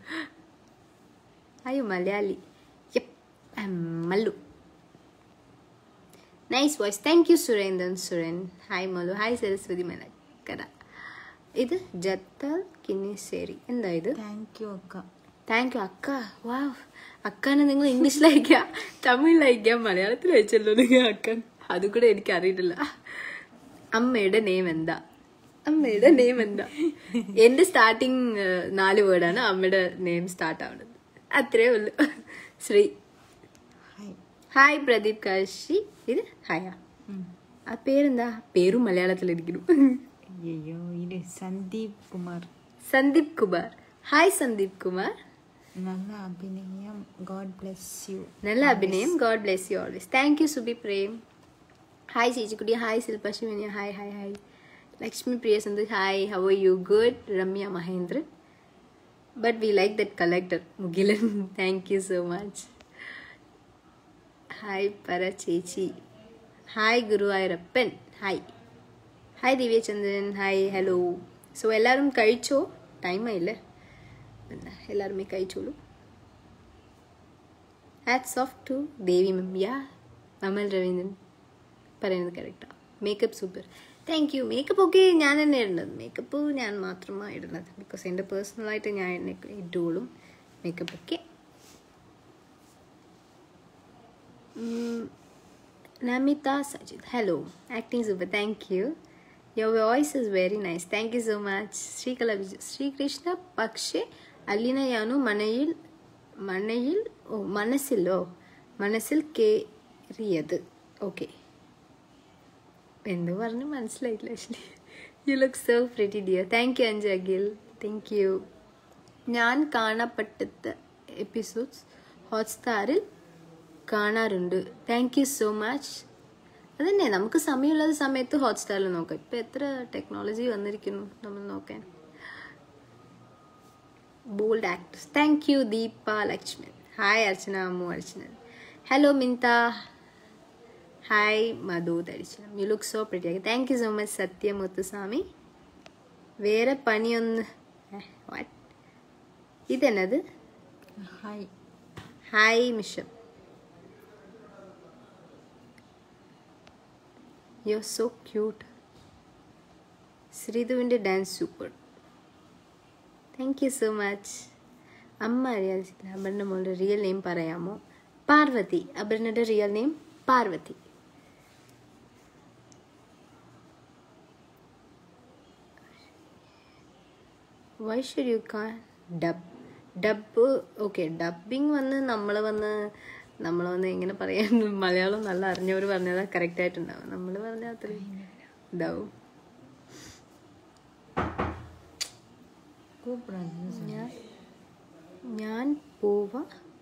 അയ്യോ Malayali. Mallu. Nice voice. Thank you Surendran Suran. Hi Mallu. Hi Saraswathi Malakkara. ഇത് ജത്തൽ കിന്നിശ്ശേരി. എന്താ ഇത്? താങ്ക് യു അക്ക. താങ്ക് യു അക്ക. വാവ്, അക്കാനെ നിങ്ങൾ ഇംഗ്ലീഷിലയക്കാം, തമിഴിലയക്കാം, മലയാളത്തിൽ അയച്ചല്ലോ നിങ്ങൾ അക്കൻ. അതും കൂടെ എനിക്ക് അറിയിട്ടില്ല. അമ്മയുടെ നെയിം എന്താ? അമ്മയുടെ നെയിം എന്താ? എന്റെ സ്റ്റാർട്ടിങ് നാല് വേർഡാണ് അമ്മയുടെ നെയിം സ്റ്റാർട്ട് ആവുന്നത്. അത്രേ ഉള്ളു. ശ്രീ. ഹായ് പ്രദീപ് കാശി. ഇത് ഹായ. ആ പേരെന്താ? പേരും മലയാളത്തിലിരിക്കുന്നു. അയ്യോ, ഇത് സന്ദീപ് കുമാർ. സന്ദീപ് കുമാർ. ഹായ് സന്ദീപ് കുമാർ. നല്ല അഭിനയം. God bless you. നല്ല അഭിനയം. God bless you always. Thank you Subi Prem. Hi ചേച്ചിക്കുട്ടി. Hi Shilpa Shivaniya. Hi hi hi. Lakshmi Priya Sandu. Hi, how are you? Good. Ramya Mahendran. But we like that collector Mukilan. Thank you so much. Hi പര ചേച്ചി. Hi Guruvayurappan. Hi hi Divyachandran. Hi hello. So എല്ലാവരും കഴിച്ചോ? ടൈമായില്ലേ? എല്ലാവരുമേ കഴിച്ചോളൂ. Hats off to Devi mam. Yeah, Amal Raveendran പറയുന്നത് കറക്റ്റാണ്. Makeup super. Thank you. Makeup ഒക്കെ ഞാൻ തന്നെ ഇടുന്നത്. മേക്കപ്പ് ഞാൻ മാത്രമാണ് ഇടുന്നത്. ബിക്കോസ് എൻ്റെ പേഴ്സണലായിട്ട് ഞാൻ എന്നെ ഇടുള്ളൂ മേക്കപ്പ് ഒക്കെ. Namitha Sajith. Hello. Acting super. Thank you. Your voice is very nice. Thank you so much. Sreekala Vijay. Sreekrishna പക്ഷേ അലീനയാണു മനയിൽ മനയിൽ ഓ മനസ്സിലോ മനസ്സിൽ കയറിയത്. ഓക്കെ, എന്ത് പറഞ്ഞു മനസ്സിലായില്ല actually. You look so pretty dear. Thank you Anju Akhil. Thank you. ഞാൻ കാണപ്പെട്ട എപ്പിസോഡ്സ് ഹോട്ട്സ്റ്റാറിൽ കാണാറുണ്ട്. Thank you so much. അതന്നെ, നമുക്ക് സമയമുള്ളത് സമയത്ത് ഹോട്ട്സ്റ്റാറിൽ നോക്കാം. ഇപ്പം എത്ര ടെക്നോളജി വന്നിരിക്കുന്നു നമ്മൾ നോക്കാൻ. Bold actors. Thank you Deepa Lakshman. Hi Archana Ammu Archana. Hello Mintha. Hi Madhu Tharichanam. You look so pretty ആക്കി. Thank you so much Sathya Muthuswamy. വേറെ പണിയൊന്ന്. വാട്ട് ഇതെന്നത്? Hi hi Misham. You're so cute. ശ്രീധുവിൻ്റെ dance super. Thank you so much. അമ്മ അറിയാതില്ല. അപർണ മോളുടെ റിയൽ നെയിം പറയാമോ? പാർവതി. അപർണയുടെ real name Parvathy. Why should you can't dub? Dub okay, dubbing വന്ന് നമ്മൾ വന്ന് നമ്മൾ വന്ന് എങ്ങനെ പറയാൻ, മലയാളം നല്ല അറിഞ്ഞവർ പറഞ്ഞാൽ കറക്റ്റായിട്ടുണ്ടാവും. നമ്മൾ പറഞ്ഞാൽ അത്രയും ഇതാവും. ഞാൻ ഞാൻ പോവാ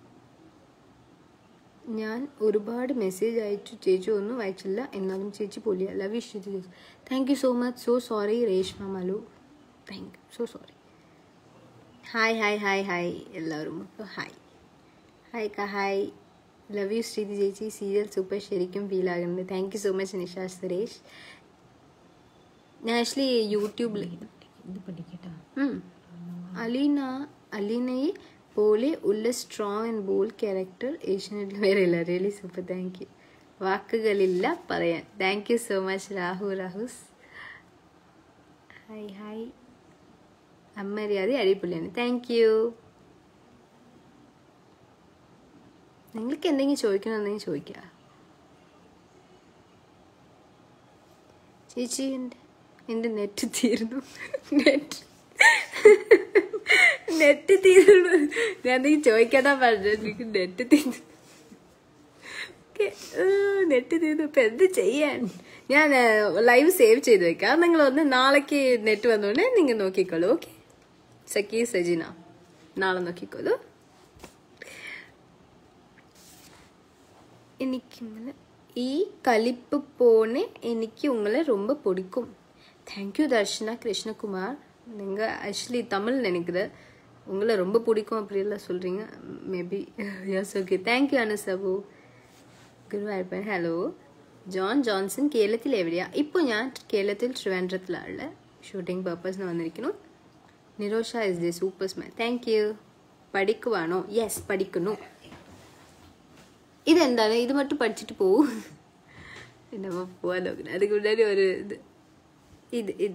ഞാൻ ഒരുപാട് മെസ്സേജ് അയച്ചു. ചേച്ചി ഒന്നും വായിച്ചില്ല, എന്നാലും ചേച്ചി പൊളിയ. ലവ് യു ചേച്ചി. Thank you so much. So sorry Reshma Malu. Thank you, so sorry. Hi hi hi hi എല്ലാവരും. ഹായ് ഹായ് ക ഹായ്. ലവ് യു ശ്രീതി ചേച്ചി. സീരിയൽ സൂപ്പർ, ശരിക്കും ഫീൽ ആകുന്നുണ്ട്. Thank you so much Nisha Suresh. ഞാൻ ആക്ച്വലി യൂട്യൂബിൽ ഇത് പഠിക്കട്ടോ. അലീന അലീനയെ പോലെ ഉള്ള സ്ട്രോങ് ആൻഡ് ബോൾഡ് ക്യാരക്ടർ ഏഷ്യനെറ്റിൽ വേറെ ഇല്ല. Really super. Thank you. വാക്കുകളില്ല പറയാൻ. Thank you so much Rahu Rahus. Hi hi. Amma Ariyathe അടിപൊളിയാണ്. Thank you. നിങ്ങൾക്ക് എന്തെങ്കിലും ചോദിക്കണമെന്നെങ്കിൽ ചോദിക്കുക. ചേച്ചി എൻ്റെ എൻ്റെ നെറ്റ് തീർന്നു. നെറ്റ് നെറ്റ് തീർന്നു. ഞാൻ എന്തെങ്കിലും ചോദിക്കാനാ പറഞ്ഞത്. എനിക്ക് നെറ്റ് തീർന്നു. ഓക്കെ, നെറ്റ് തീർന്നു. ഇപ്പം എന്ത് ചെയ്യാൻ? ഞാൻ ലൈവ് സേവ് ചെയ്ത് വെക്കാം. നിങ്ങളൊന്ന് നാളേക്ക് നെറ്റ് വന്നോണ്ടേ നിങ്ങൾ നോക്കിക്കോളൂ. ഓക്കെ, സഖി സജിന നാളെ നോക്കിക്കോളൂ. എനിക്ക് ഈ களிப்பு போனே എനിക്ക് உங்களை ரொம்ப பிடிக்கும். தேங்க்யூ தர்ஷனா கிருஷ்ணகுமார். நீங்கள் ஆக்சுவலி தமிழ் நினைக்குது, உங்களை ரொம்ப பிடிக்கும் அப்படிலாம் சொல்கிறீங்க. Maybe yes okay. Thank you Anusabu. Guruvayoorappan. Hello John Johnson. കേരളത്തിൽ എവിടെയാ? ഇപ്പോൾ ഞാൻ കേരളത്തിൽ ട്രിവാൻഡ്രത്തിലാണ്. ഷൂട്ടിംഗ് പർപ്പസിന് വന്നിരിക്കുന്നു. നിരോഷ ഇസ് ദി സൂപ്പർ സ്മാൻ. Thank you. പഠിക്കുവാണോ? യെസ്, പഠിക്കുന്നു. ഇതെന്താണ്? ഇത് மட்டும் പഠിച്ചിട്ട് പോവും. എന്നമ്മ പോവാൻ നോക്കണം. அதுக்கு முன்னாடி ஒரு ഇത് ഇത് ഇത്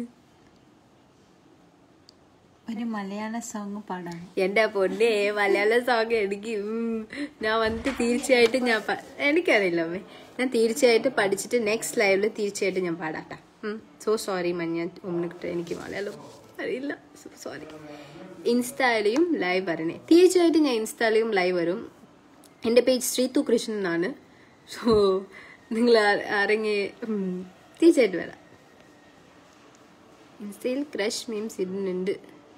ഒരു മലയാള സോങ് പാടാം. എൻ്റെ പൊന്നെ, മലയാള സോങ് എനിക്ക് ഞാൻ വന്നിട്ട് തീർച്ചയായിട്ടും ഞാൻ എനിക്കറിയില്ല അമ്മേ. ഞാൻ തീർച്ചയായിട്ടും പഠിച്ചിട്ട് നെക്സ്റ്റ് ലൈവിൽ തീർച്ചയായിട്ടും ഞാൻ പാടാട്ടാ. സോ സോറി മഞ്ഞ ഉമ്മക്കിട്ട് എനിക്ക് മലയാളം അറിയില്ല. So sorry. ഇൻസ്റ്റയിലും ലൈവ് വരണേ. തീർച്ചയായിട്ടും ഞാൻ ഇൻസ്റ്റയിലും ലൈവ് വരും. എൻ്റെ പേജ് ശ്രീതു കൃഷ്ണൻ എന്നാണ്. സോ നിങ്ങൾ ആരെങ്കിലും തീർച്ചയായിട്ടും വരാം. ഇൻസ്റ്റയിൽ ക്രഷ് മീംസ് ഇടുന്നുണ്ട്.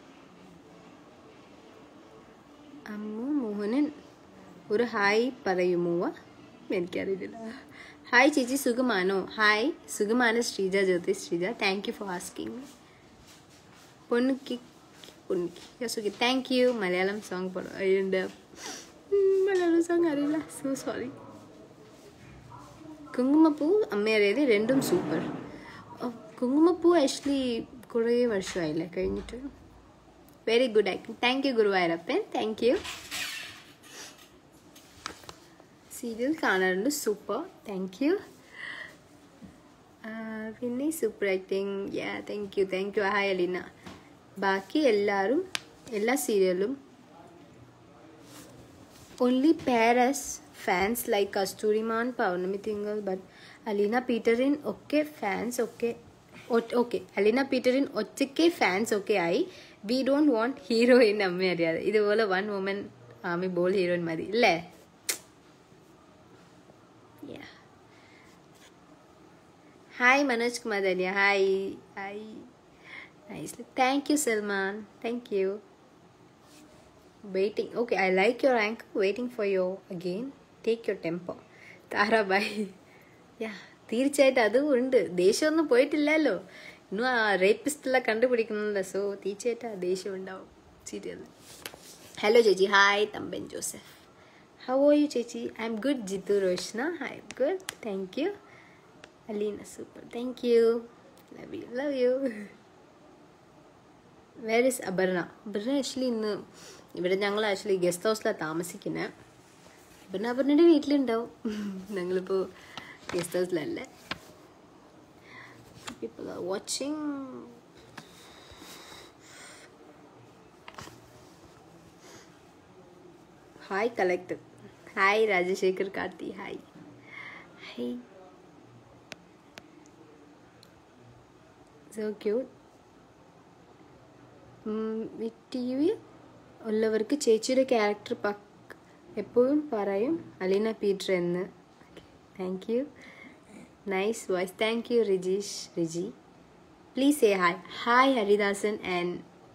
അമ്മു മോഹനൻ ഒരു ഹായ് പറയുമോ? എനിക്കറിയില്ല. ഹായ് ചേച്ചി, സുഖമാണോ? ഹായ്, സുഖമാണ് Sreeja Jyothi. Sreeja, thank you for asking. പൊന്നുക്കി പൊന്നുക്കി yes okay, thank you. Malayalam song പാടും. മലയാളം സോങ് അറിയില്ല. So sorry. കുങ്കുമപ്പൂ അമ്മയറിയത് രണ്ടും സൂപ്പർ. കുങ്കുമപ്പൂ ആക്ച്വലി കുറേ വർഷമായില്ലേ കഴിഞ്ഞിട്ട്. Very good acting. Thank you Guruvayoorappan. Thank you. Serial കാണാറുണ്ട്. സൂപ്പർ. Thank you. പിന്നെ super acting. Yeah, thank you thank you. Hi Aleena. ബാക്കി എല്ലാവരും എല്ലാ സീരിയലും only pair as fans like Kasturi Man, Pavanami Tingal, but Alina Peterin okay fans okay okay Alina Peterin okay fans okay I we don't want heroine Amma Ariyathe. ഇതുപോലെ one woman army bold heroine മതി അല്ലേ? Hi Manoj Kumar Dhaniya. Hi hi. Nicely. Thank you Salman. Thank you. Waiting. Okay, I like your anchor. Waiting for you again. Take your tempo. Tarabai. Yeah, തീർച്ചയായിട്ടും അതും ഉണ്ട്. ദേഷ്യമൊന്നും പോയിട്ടില്ലല്ലോ. ഇന്നും ആ റേപ്പിസ്റ്റെല്ലാം കണ്ടുപിടിക്കുന്നുണ്ട്. So തീർച്ചയായിട്ടും ആ ദേഷ്യം ഉണ്ടാവും സീരിയലിൽ. ഹലോ ചേച്ചി. Hi Thampan Joseph. How are you ചേച്ചി? I am good. Jithu Roshna. I am good. Thank you. Aleena super. Thank you. Love you love you. Where is Aparna? Aparna actually ഇന്ന് ഇവിടെ ഞങ്ങൾ ആക്ച്വലി ഗസ്റ്റ് ഹൗസിലാണ് താമസിക്കുന്നത്. പിന്നെ അപർണയുടെ വീട്ടിലുണ്ടാവും. ഞങ്ങളിപ്പോൾ ഗസ്റ്റ് ഹൗസിലല്ലേ. People are watching. Hi collector. Hi Rajasekhar Karthi. Hi hi. So cute. TV ഉള്ളവർക്ക് ചേച്ചിയുടെ ക്യാരക്ടർ പക്ക് എപ്പോഴും പറയും അലീന പീറ്റർ എന്ന്. Thank you. Nice voice. Thank you Rijeesh. Riji please say hi. Hi Haridasan. And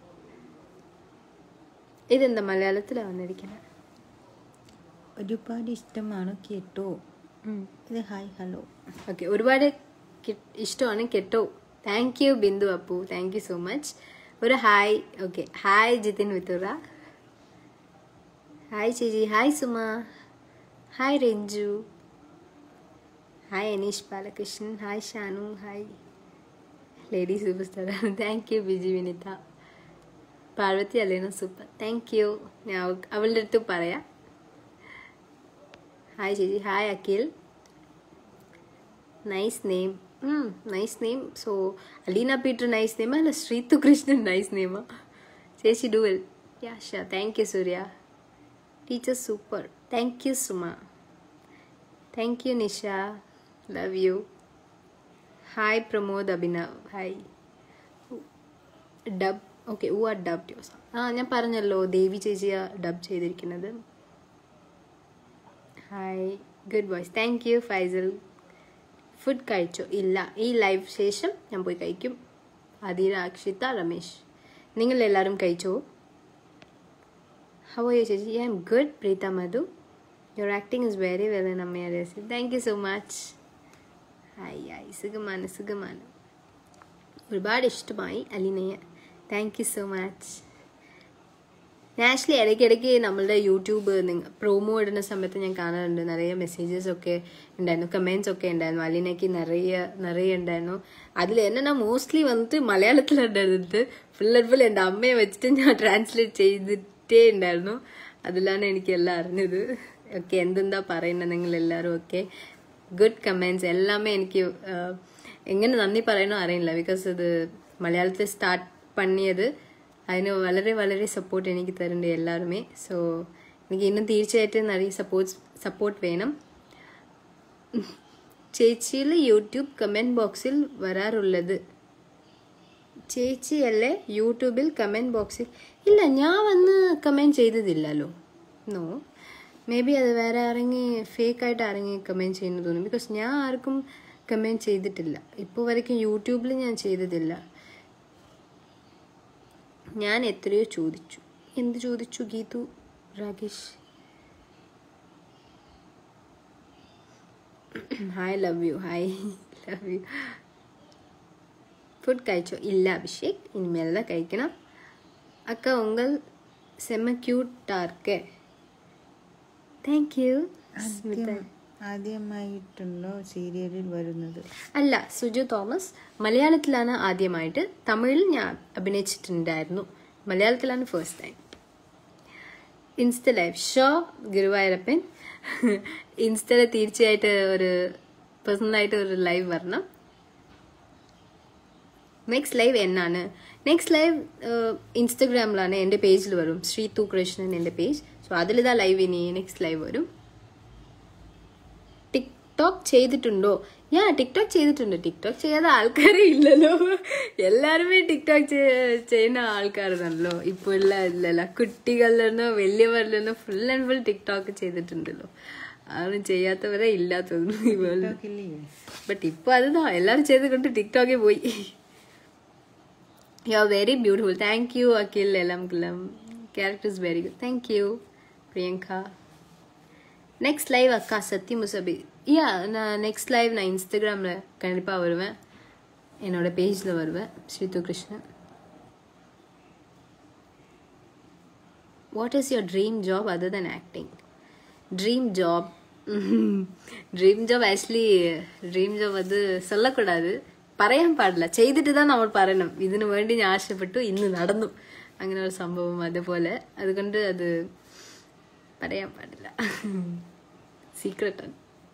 ഇതെന്താ മലയാളത്തിലാണ് വന്നിരിക്കുന്നത്? ഒരുപാട് ഇഷ്ടമാണ് കേട്ടോ. ഇത് ഹായ് ഹലോ. ഓക്കെ, ഒരുപാട് ഇഷ്ടമാണ് കേട്ടോ. Thank you Bindu Appu. Thank you so much. ഒരു ഹായ്. ഓക്കെ, ഹായ് ജിതിൻ വിത്തുറ. ഹായ് ചേച്ചി. Hi Suma. Hi Ranju. Hi Aneesh Balakrishnan. Hi Shanu. Hi lady super star. Thank you Biji Vinitha. Parvathy Alena super. Thank you. ഞാൻ അവളുടെ അടുത്ത് പറയാം. ഹായ് ചേച്ചി. Hi Akhil. Nice name. Nice name. So Aleena Peter nice നെയിമാ അല്ല ശ്രീതു കൃഷ്ണൻ നൈസ് നെയിമാ? ചേച്ചി ഡുവൽ. യാ ഷാ. Thank you Surya. Teacher super. Thank you Suma. Thank you Nisha. Love you. Hi Pramod Abhinav. Hi. Dub okay. Who are dubbed your song. ആ ഞാൻ പറഞ്ഞല്ലോ ദേവി ചേച്ചിയാ ഡബ് ചെയ്തിരിക്കുന്നത്. Hi. Good voice. Thank you Faisal. Food കഴിച്ചോ? ഇല്ല, ഈ ലൈവ് ശേഷം ഞാൻ പോയി കഴിക്കും. ആതിര, അക്ഷിത, രമേശ്, നിങ്ങൾ എല്ലാവരും കഴിച്ചോ? ഹൗ ആർ യു ചേച്ചി? I am good. Preetha Madhu. Your acting is very well in Amma രസി. Thank you so much. Hi hi. സുഖമാണ് സുഖമാണ്. ഒരുപാട് ഇഷ്ടമായി അലീനയെ. Thank you so much. ഞാൻ ആക്ച്വലി ഇടയ്ക്കിടയ്ക്ക് നമ്മളുടെ യൂട്യൂബ് നിങ്ങൾ പ്രോമോ ഇടുന്ന സമയത്ത് ഞാൻ കാണാറുണ്ട്. നിറയെ മെസ്സേജസ് ഒക്കെ ഉണ്ടായിരുന്നു, കമൻസ് ഒക്കെ ഉണ്ടായിരുന്നു. അലീനയ്ക്ക് നിറയെ നിറയെ ഉണ്ടായിരുന്നു. അതിൽ എന്നെ മോസ്റ്റ്ലി വന്നിട്ട് മലയാളത്തിലുണ്ടായിരുന്നത് ഫുൾ ആൻഡ് ഫുൾ എൻ്റെ അമ്മയെ വെച്ചിട്ട് ഞാൻ ട്രാൻസ്ലേറ്റ് ചെയ്തിട്ടേ ഉണ്ടായിരുന്നു. അതിലാണ് എനിക്കെല്ലാം അറിഞ്ഞത്. ഓക്കെ, എന്തെന്താ പറയുന്നത് നിങ്ങൾ എല്ലാവരും. ഒക്കെ ഗുഡ് കമൻസ് എല്ലാമേ. എനിക്ക് എങ്ങനെ നന്ദി പറയണോ അറിയില്ല. ബിക്കോസ് ഇത് മലയാളത്തിൽ സ്റ്റാർട്ട് പണിയത് അതിന് വളരെ വളരെ സപ്പോർട്ട് എനിക്ക് തരേണ്ട എല്ലാവരുമേ. സോ എനിക്ക് ഇന്നും തീർച്ചയായിട്ടും നിറയെ സപ്പോർട്ട് സപ്പോർട്ട് വേണം. ചേച്ചിയിൽ യൂട്യൂബ് കമൻറ്റ് ബോക്സിൽ വരാറുള്ളത്. ചേച്ചിയല്ലേ യൂട്യൂബിൽ കമൻറ്റ് ബോക്സിൽ? ഇല്ല, ഞാൻ വന്ന് കമൻറ്റ് ചെയ്തതില്ലല്ലോ. നോ, മേ ബി അത് വേറെ ആരെങ്കിലും ഫേക്കായിട്ട് ആരെങ്കിലും കമൻറ്റ് ചെയ്യുന്നു തോന്നുന്നു. ബിക്കോസ് ഞാൻ ആർക്കും കമൻറ്റ് ചെയ്തിട്ടില്ല ഇപ്പോൾ വരയ്ക്കും. യൂട്യൂബിൽ ഞാൻ ചെയ്തതില്ല. ഞാൻ എത്രയോ ചോദിച്ചു. എന്ത് ചോദിച്ചു Geethu Rakesh? Hi, love you. Hi, love you. Food കഴിച്ചോ? ഇല്ല അഭിഷേക്, ഇനി മെല്ലെ കഴിക്കണം. അക്ക ഉങ്ങൾ സെമ്മ ക്യൂട്ടാർക്കെ. Thank you. ആദ്യമായിട്ടുണ്ടോ സീരിയലിൽ വരുന്നത്? അല്ല, സുജു തോമസ്. മലയാളത്തിലാണ് ആദ്യമായിട്ട്. തമിഴിൽ ഞാൻ അഭിനയിച്ചിട്ടുണ്ടായിരുന്നു. മലയാളത്തിലാണ് first time. Insta live show Guruvayurappan. ഇൻസ്റ്റയിൽ തീർച്ചയായിട്ട് ഒരു പേഴ്സണലായിട്ട് ഒരു ലൈവ് വരണം. നെക്സ്റ്റ് ലൈവ് എന്നാണ്? നെക്സ്റ്റ് ലൈവ് ഇൻസ്റ്റഗ്രാമിലാണ്. എൻ്റെ പേജിൽ വരും, ശ്രീതു കൃഷ്ണൻ എൻ്റെ പേജ്. സോ അതിലിതാ ലൈവ്. ഇനി നെക്സ്റ്റ് ലൈവ് വരും. ടിക്ടോക്ക് ചെയ്തിട്ടുണ്ടോ? ഞാൻ ടിക്ടോക്ക് ചെയ്തിട്ടുണ്ട്. ടിക്ടോക്ക് ചെയ്യാത്ത ആൾക്കാരേ ഇല്ലല്ലോ. എല്ലാവരുമേ ടിക്ടോക്ക് ചെയ്യുന്ന ആൾക്കാരാണല്ലോ. ഇപ്പോൾ ഉള്ള ഇല്ലല്ലോ, കുട്ടികളിൽ നിന്നോ വലിയവരിൽ നിന്നോ ഫുൾ ആൻഡ് ഫുൾ ടിക്ടോക്ക് ചെയ്തിട്ടുണ്ടല്ലോ. ആരും ചെയ്യാത്തവരെ ഇല്ലാത്തതൊന്നും ഇവള്. ബട്ട് ഇപ്പൊ അതാ എല്ലാവരും ചെയ്തുകൊണ്ട് ടിക്ടോക്കിൽ പോയി. You are very beautiful. Thank you Akhil. എല്ലാം കിലം character is very good. Thank you Priyanka. Next live அக்கா சத்தி முசபி. யா, நான் நெக்ஸ்ட் லைவ் நான் இன்ஸ்டாகிராமில் கண்டிப்பாக வருவேன். என்னோட பேஜில் வருவேன், Srithu Krishnan. What is your dream job other than acting? Dream job dream job actually dream job അത് சொல்லக்கூடாது, പറയാൻ പാടില്ല. ചെയ്തിട്ട് தான் നമ്മൾ പറയണം. ഇതിനു വേണ്ടി ഞാൻ ആശയപ്പെട്ടു, ഇന്ന് നടന്നു അങ്ങനെ ഒരു സംഭവം. അതുപോലെ അതുകൊണ്ട് അത് പറയാൻ പാടില്ല, സീക്രട്ടാണ്.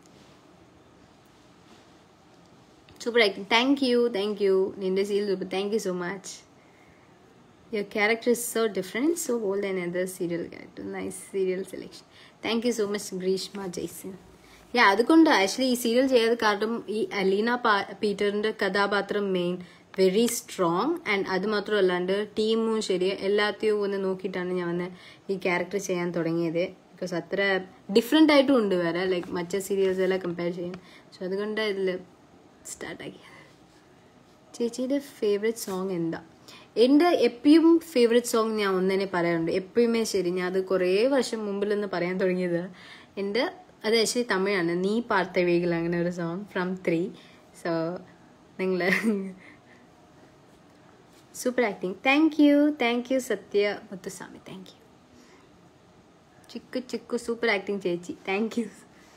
Super acting. Thank you thank you. നിന്റെ serial super. Thank you so much. Your character is so different, so bold and other serial character. Nice serial selection. Thank you so much Greeshma Jaisin. Yeah, അതുകൊണ്ട് actually ഈ serial ചെയ്യാതെ കാരണം ഈ അലീന പീറ്ററിന്റെ കഥാപാത്രം main very strong. And അത് മാത്രമല്ലാണ്ട് ടീമും ശരി എല്ലാത്തെയും ഒന്ന് നോക്കിയിട്ടാണ് ഞാൻ വന്ന് ഈ ക്യാരക്ടർ ചെയ്യാൻ തുടങ്ങിയത്. ബിക്കോസ് അത്ര ഡിഫറെൻ്റ് ആയിട്ടും ഉണ്ട് വേറെ, ലൈക്ക് മറ്റേ സീരിയൽസ് എല്ലാം കമ്പയർ ചെയ്യാൻ. സോ അതുകൊണ്ട് ഇതിൽ സ്റ്റാർട്ടാക്കിയത്. ചേച്ചിയുടെ ഫേവറേറ്റ് സോങ് എന്താ? എൻ്റെ എപ്പോഴും ഫേവറേറ്റ് സോങ് ഞാൻ ഒന്നിനെ പറയാറുണ്ട്, എപ്പോഴുമേ ശരി. ഞാൻ അത് കുറേ വർഷം മുമ്പിൽ നിന്ന് പറയാൻ തുടങ്ങിയത്. എൻ്റെ അത് ആക്ച്വലി തമിഴാണ്. നീ പാർത്തവീകൾ അങ്ങനെ ഒരു സോങ് ഫ്രം ത്രീ. സോ നിങ്ങൾ super acting. Thank you thank you Sathya Muthuswamy. Thank you Chikku Chikku. Super acting ചേച്ചി. Thank you.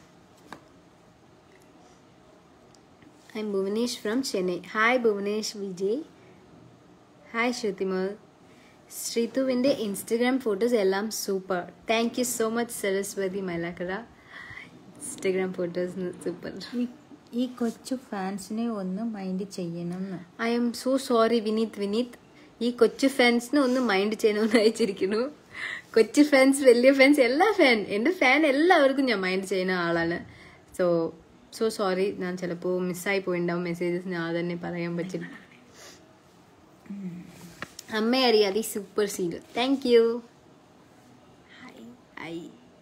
I am Bhuvanesh from Chennai. Hi Bhuvanesh Vijay. Hi Shrutimol. ശ്രീതുവിൻ്റെ ഇൻസ്റ്റഗ്രാം ഫോട്ടോസ് എല്ലാം super. Thank you so much Saraswathi Mylakkara. Instagram photos super. ഈ കൊച്ചു ഫാൻസിനെ ഒന്ന് mind ചെയ്യണം. I am so sorry Vineeth. Vineeth ഈ കൊച്ചു ഫാൻസിനെ ഒന്ന് മൈൻഡ് ചെയ്യണമെന്ന് അയച്ചിരിക്കുന്നു. കൊച്ചു ഫാൻസ്, വലിയ ഫാൻസ്, എല്ലാ ഫാൻ, എൻ്റെ ഫാൻ എല്ലാവർക്കും ഞാൻ മൈൻഡ് ചെയ്യുന്ന ആളാണ്. സോ സോ സോറി, ഞാൻ ചിലപ്പോൾ മിസ്സായി പോയിണ്ടാവും മെസ്സേജസ്, ഞാൻ തന്നെ പറയാൻ പറ്റില്ല. Amma Ariyathe super serial, thank you. Hi.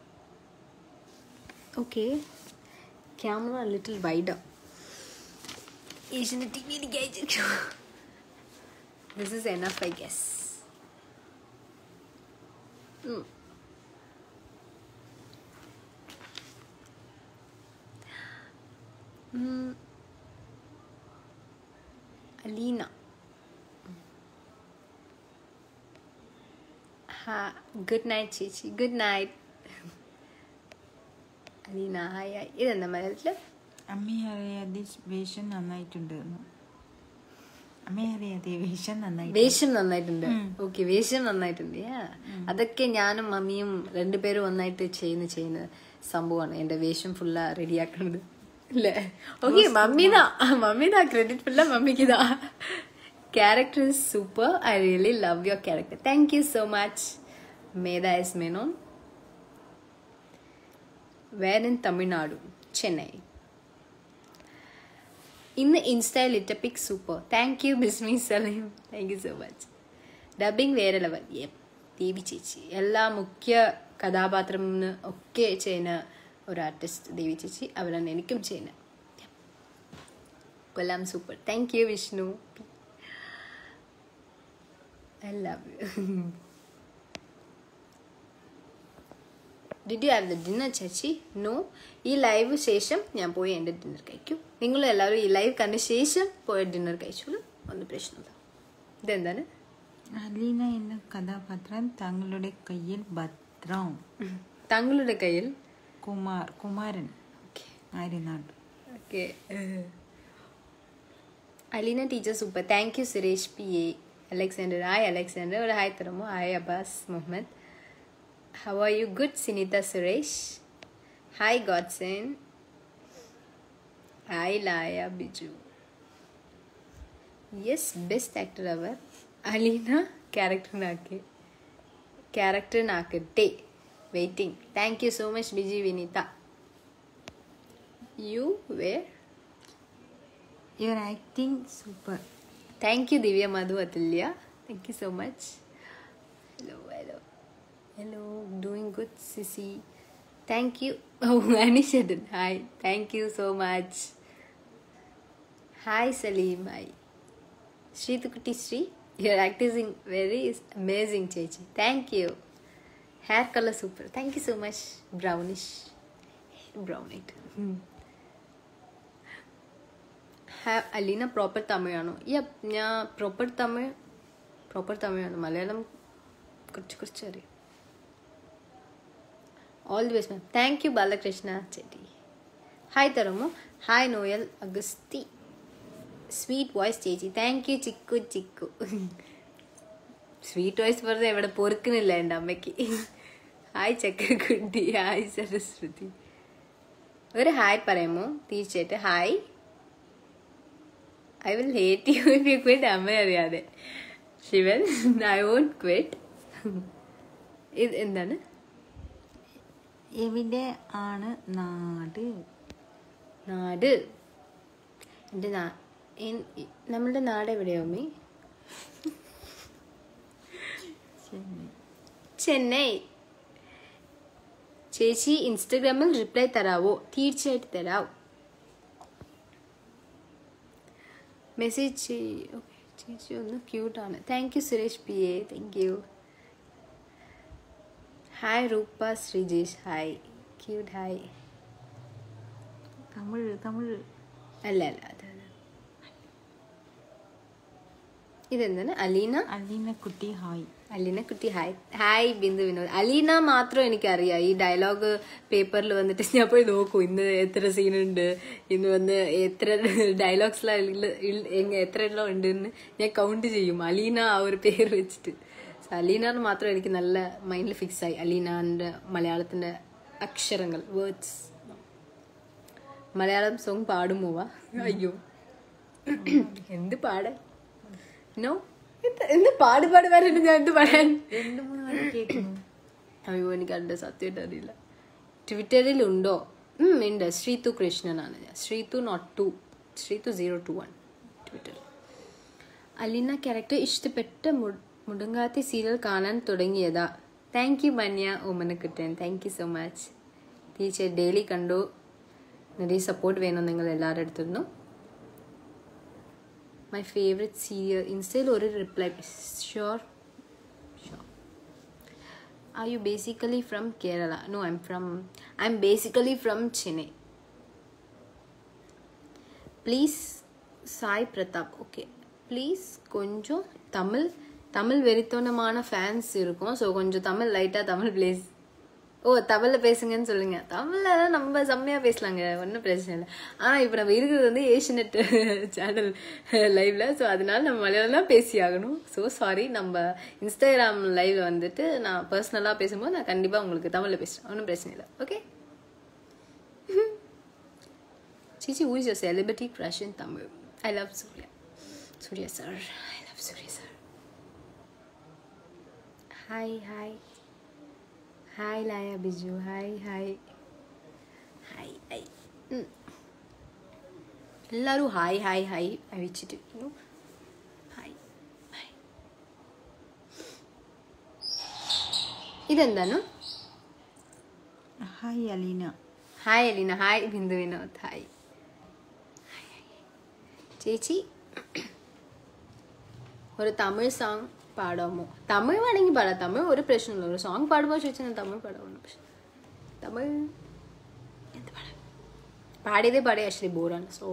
Okay, camera little wider. ഏഷ്യൻ്റെ ടി വിയിലേക്ക് അയച്ചിരിക്കും. This is enough I guess. Aleena, good night ചേച്ചി. Good night Aleena. Hi hi. ഇതെന്താ മലയാളത്തില്? അമ്മ അറിയാതെ വേഷം നന്നായിട്ടുണ്ട്. അമ്മ അറിയാതെ വേഷം നന്നായിട്ട് വേഷം നന്നായിട്ടുണ്ട്. ഓക്കെ, വേഷം നന്നായിട്ടുണ്ട്. അതൊക്കെ ഞാനും മമ്മിയും രണ്ടുപേരും ഒന്നായിട്ട് ചെയ്യുന്ന ചെയ്യുന്ന സംഭവമാണ്. എന്റെ വേഷം ഫുള്ളാ റെഡിയാക്കുന്നത് അല്ലേ? ഓക്കെ, മമ്മിതാ മമ്മിതാ ക്രെഡിറ്റ് ഫുള്ള മമ്മിക്കുതാ. Character is super. I really love your character. Thank you so much. Medha S Menon. Where in Tamil Nadu, Chennai. ഇന്ന് ഇൻസ്റ്റയിൽ ഇട്ട pic super. Thank you Bismi Saleem. Thank you so much. Dubbing വേറെ ലെവൽ. ദേവി ചേച്ചി. എല്ലാ മുഖ്യ കഥാപാത്രം ഒക്കെ ചെയ്യുന്ന ഒരു ആർട്ടിസ്റ്റ് ദേവി ചേച്ചി. അവരാണ് എനിക്കും ചെയ്യുന്നത്. കൊല്ലാം super. Thank you Vishnu. I love you. Did you have the dinner ചേച്ചി? നോ. ഈ ലൈവ് ശേഷം ഞാൻ പോയി എൻ്റെ ഡിന്നർ കഴിക്കും. നിങ്ങളും എല്ലാവരും ഈ ലൈവ് കണ്ട ശേഷം പോയി ഡിന്നർ കഴിച്ചോളൂ, ഒന്നും പ്രശ്നമില്ല. ഇതെന്താണ്? അലീന എന്ന കഥാപാത്രം തങ്ങളുടെ കയ്യിൽ ഭദ്രം. തങ്ങളുടെ കയ്യിൽ Kumar Kumaran Aryanad. Okay. Aleena teacher super. Thank you Suresh P A. Alexander. Hi Alexander. ഒരു ഹായ് തരുമോ? Hi Abbas Muhammad. How are you? Good, Sinita Suresh. Hi, Godson. Hi, Laya Biju. Yes, best actor ever. Alina, character naake. Character naakate. Waiting. Thank you so much, Biji Vinita. You were? Your acting super. Thank you, Divya Madhu Atulya. Thank you so much. Hello, hello. Hello, doing good, Sissy. Thank you. Oh, Anishadan. Hi. Thank you so much. Hi, Salim. Hi. Sri Tukuti Sri. Your acting very amazing, Chechi. Thank you. Hair color super. Thank you so much. Brownish. Brown it. Hmm. Have Alina proper Tamil? Yep. Yeah, proper Tamil. Proper Tamil. Malayalam. Kurch kurchari. All the best, ma'am. Thank you, Balakrishna Chetty. Hi, Taramu. Hi, Noel Agusti. Sweet voice, Chechi. Thank you, Chikku Chikku. Sweet voice for the ever pork in land. Hi, Checker Kundi. Hi, Saraswati. Very hi, Paramo. Teach it. Hi. I will hate you if you quit. Amariade. Shivan, I won't quit. Is in the എവിടെ ആണ് നാട്? നാട് എൻ്റെ നാ നമ്മളുടെ നാട് എവിടെയോ അമ്മേ? ചെന്നൈ. ചേച്ചി ഇൻസ്റ്റഗ്രാമിൽ റിപ്ലൈ തരാവോ? തീർച്ചയായിട്ടും തരാം. മെസ്സേജ് ചെയ്യ്. ഓക്കെ, ചേച്ചി ഒന്ന് ക്യൂട്ടാണ്. Thank you Suresh P A. Thank you. Hi Roopa Sreejesh. Hi. Cute. Hi. Tamil Tamil അല്ല അല്ല അതെ. ഇതെന്താണ്? അലീന. അലീന കുട്ടി. ഹായ്. അലീന കുട്ടി. ഹായ്. ഹായ് ബിന്ദു വിനോദ്. അലീന മാത്രം എനിക്കറിയാം. ഈ ഡയലോഗ് പേപ്പറിൽ വന്നിട്ട് ഞാൻ പോയി നോക്കൂ ഇന്ന് എത്ര സീനുണ്ട്, ഇന്ന് വന്ന് എത്ര ഡയലോഗ്സിൽ എത്ര എണ്ണം ഉണ്ടെന്ന് ഞാൻ കൗണ്ട് ചെയ്യും. അലീന ആ ഒരു പേര് വെച്ചിട്ട്. അലീന മാത്രം എനിക്ക് നല്ല മൈൻഡിൽ ഫിക്സ് ആയി. അലീനാൻ്റെ മലയാളത്തിൻ്റെ അക്ഷരങ്ങൾ, വേർഡ്സ്. മലയാളം സോങ് പാടുമോവാ? അയ്യോ, എന്ത് പാടാൻ? നോ, എന്ത് പാട് പാട് വരണ്ട്. ഞാൻ എന്ത് പാടാൻ? രണ്ട് മൂന്ന് കേൾക്കുന്നു. അയ്യോ എനിക്കതിൻ്റെ സത്യമായിട്ട് അറിയില്ല. ട്വിറ്ററിലുണ്ടോ? ഉണ്ട്. ശ്രീതു കൃഷ്ണനാണ് ഞാൻ. Srithu not two, Srithu zero two one Twitter. Aleena character ഇഷ്ടപ്പെട്ട മുടുങ്ങാത്തി സീരിയൽ കാണാൻ തുടങ്ങിയതാ? Thank you Manya Omanakuttan, thank you so much. തീർച്ചയായും ഡെയിലി കണ്ടു. நிறைய സപ്പോർട്ട് വേണം നിങ്ങൾ എല്ലാവരുടെ അടുത്തുനിന്നു. മൈ ഫേവറേറ്റ് സീരിയൽ ഇൻസ്റ്റയിൽ ഒരു reply. Sure sure. Are you basically from Kerala? No, I'm from, I'm basically from Chennai. Please, Sai Pratap. Okay. Please, konjo Tamil, Tamil வெறித்தனமான fans இருக்கும். ஸோ கொஞ்சம் தமிழ் லைட்டாக தமிழ் ப்ளீஸ். ஓ தமிழில் பேசுங்கன்னு சொல்லுங்க. தமிழில் தான் நம்ம செம்மையாக பேசலாங்க, ஒன்றும் பிரச்சனை இல்லை. ஆனால் இப்போ நம்ம இருக்கிறது வந்து ஏஷியநெட் சேனல் லைவ்ல, ஸோ அதனால நம்ம மலையாளம் தான் பேசி ஆகணும். So sorry. நம்ம இன்ஸ்டாகிராம் லைவ்ல வந்துட்டு நான் பர்சனலாக பேசும்போது நான் கண்டிப்பாக உங்களுக்கு தமிழில் பேசுகிறேன், ஒன்றும் பிரச்சனை இல்லை. Okay. Chichi, who is your celebrity crush in Tamil? I love Surya. Surya sir. I love Surya sir. Hi, hi. Hi, Laya Biju. Hi, hi. Hi, hi. Mm. Ellaru hi, hi, hi. I വെച്ചിട്ട് you. Hi, hi. ഇതെന്താണ്? Hi Aleena. Hi Aleena. Hi Bindu Vinod. Hi. ചേച്ചി ഒരു Tamil song പാടാമോ? Tamil വേണമെങ്കിൽ പാടാം, തമിഴ് ഒരു പ്രശ്നമില്ല. ഒരു song പാടുമ്പോൾ ചോദിച്ചാൽ ഞാൻ തമിഴ് പാടാമോ? പക്ഷെ തമിഴ് എന്ത് പാടാം? പാടിയതേ പാടിയ ആക്ച്വലി ബോറാണ്. സോ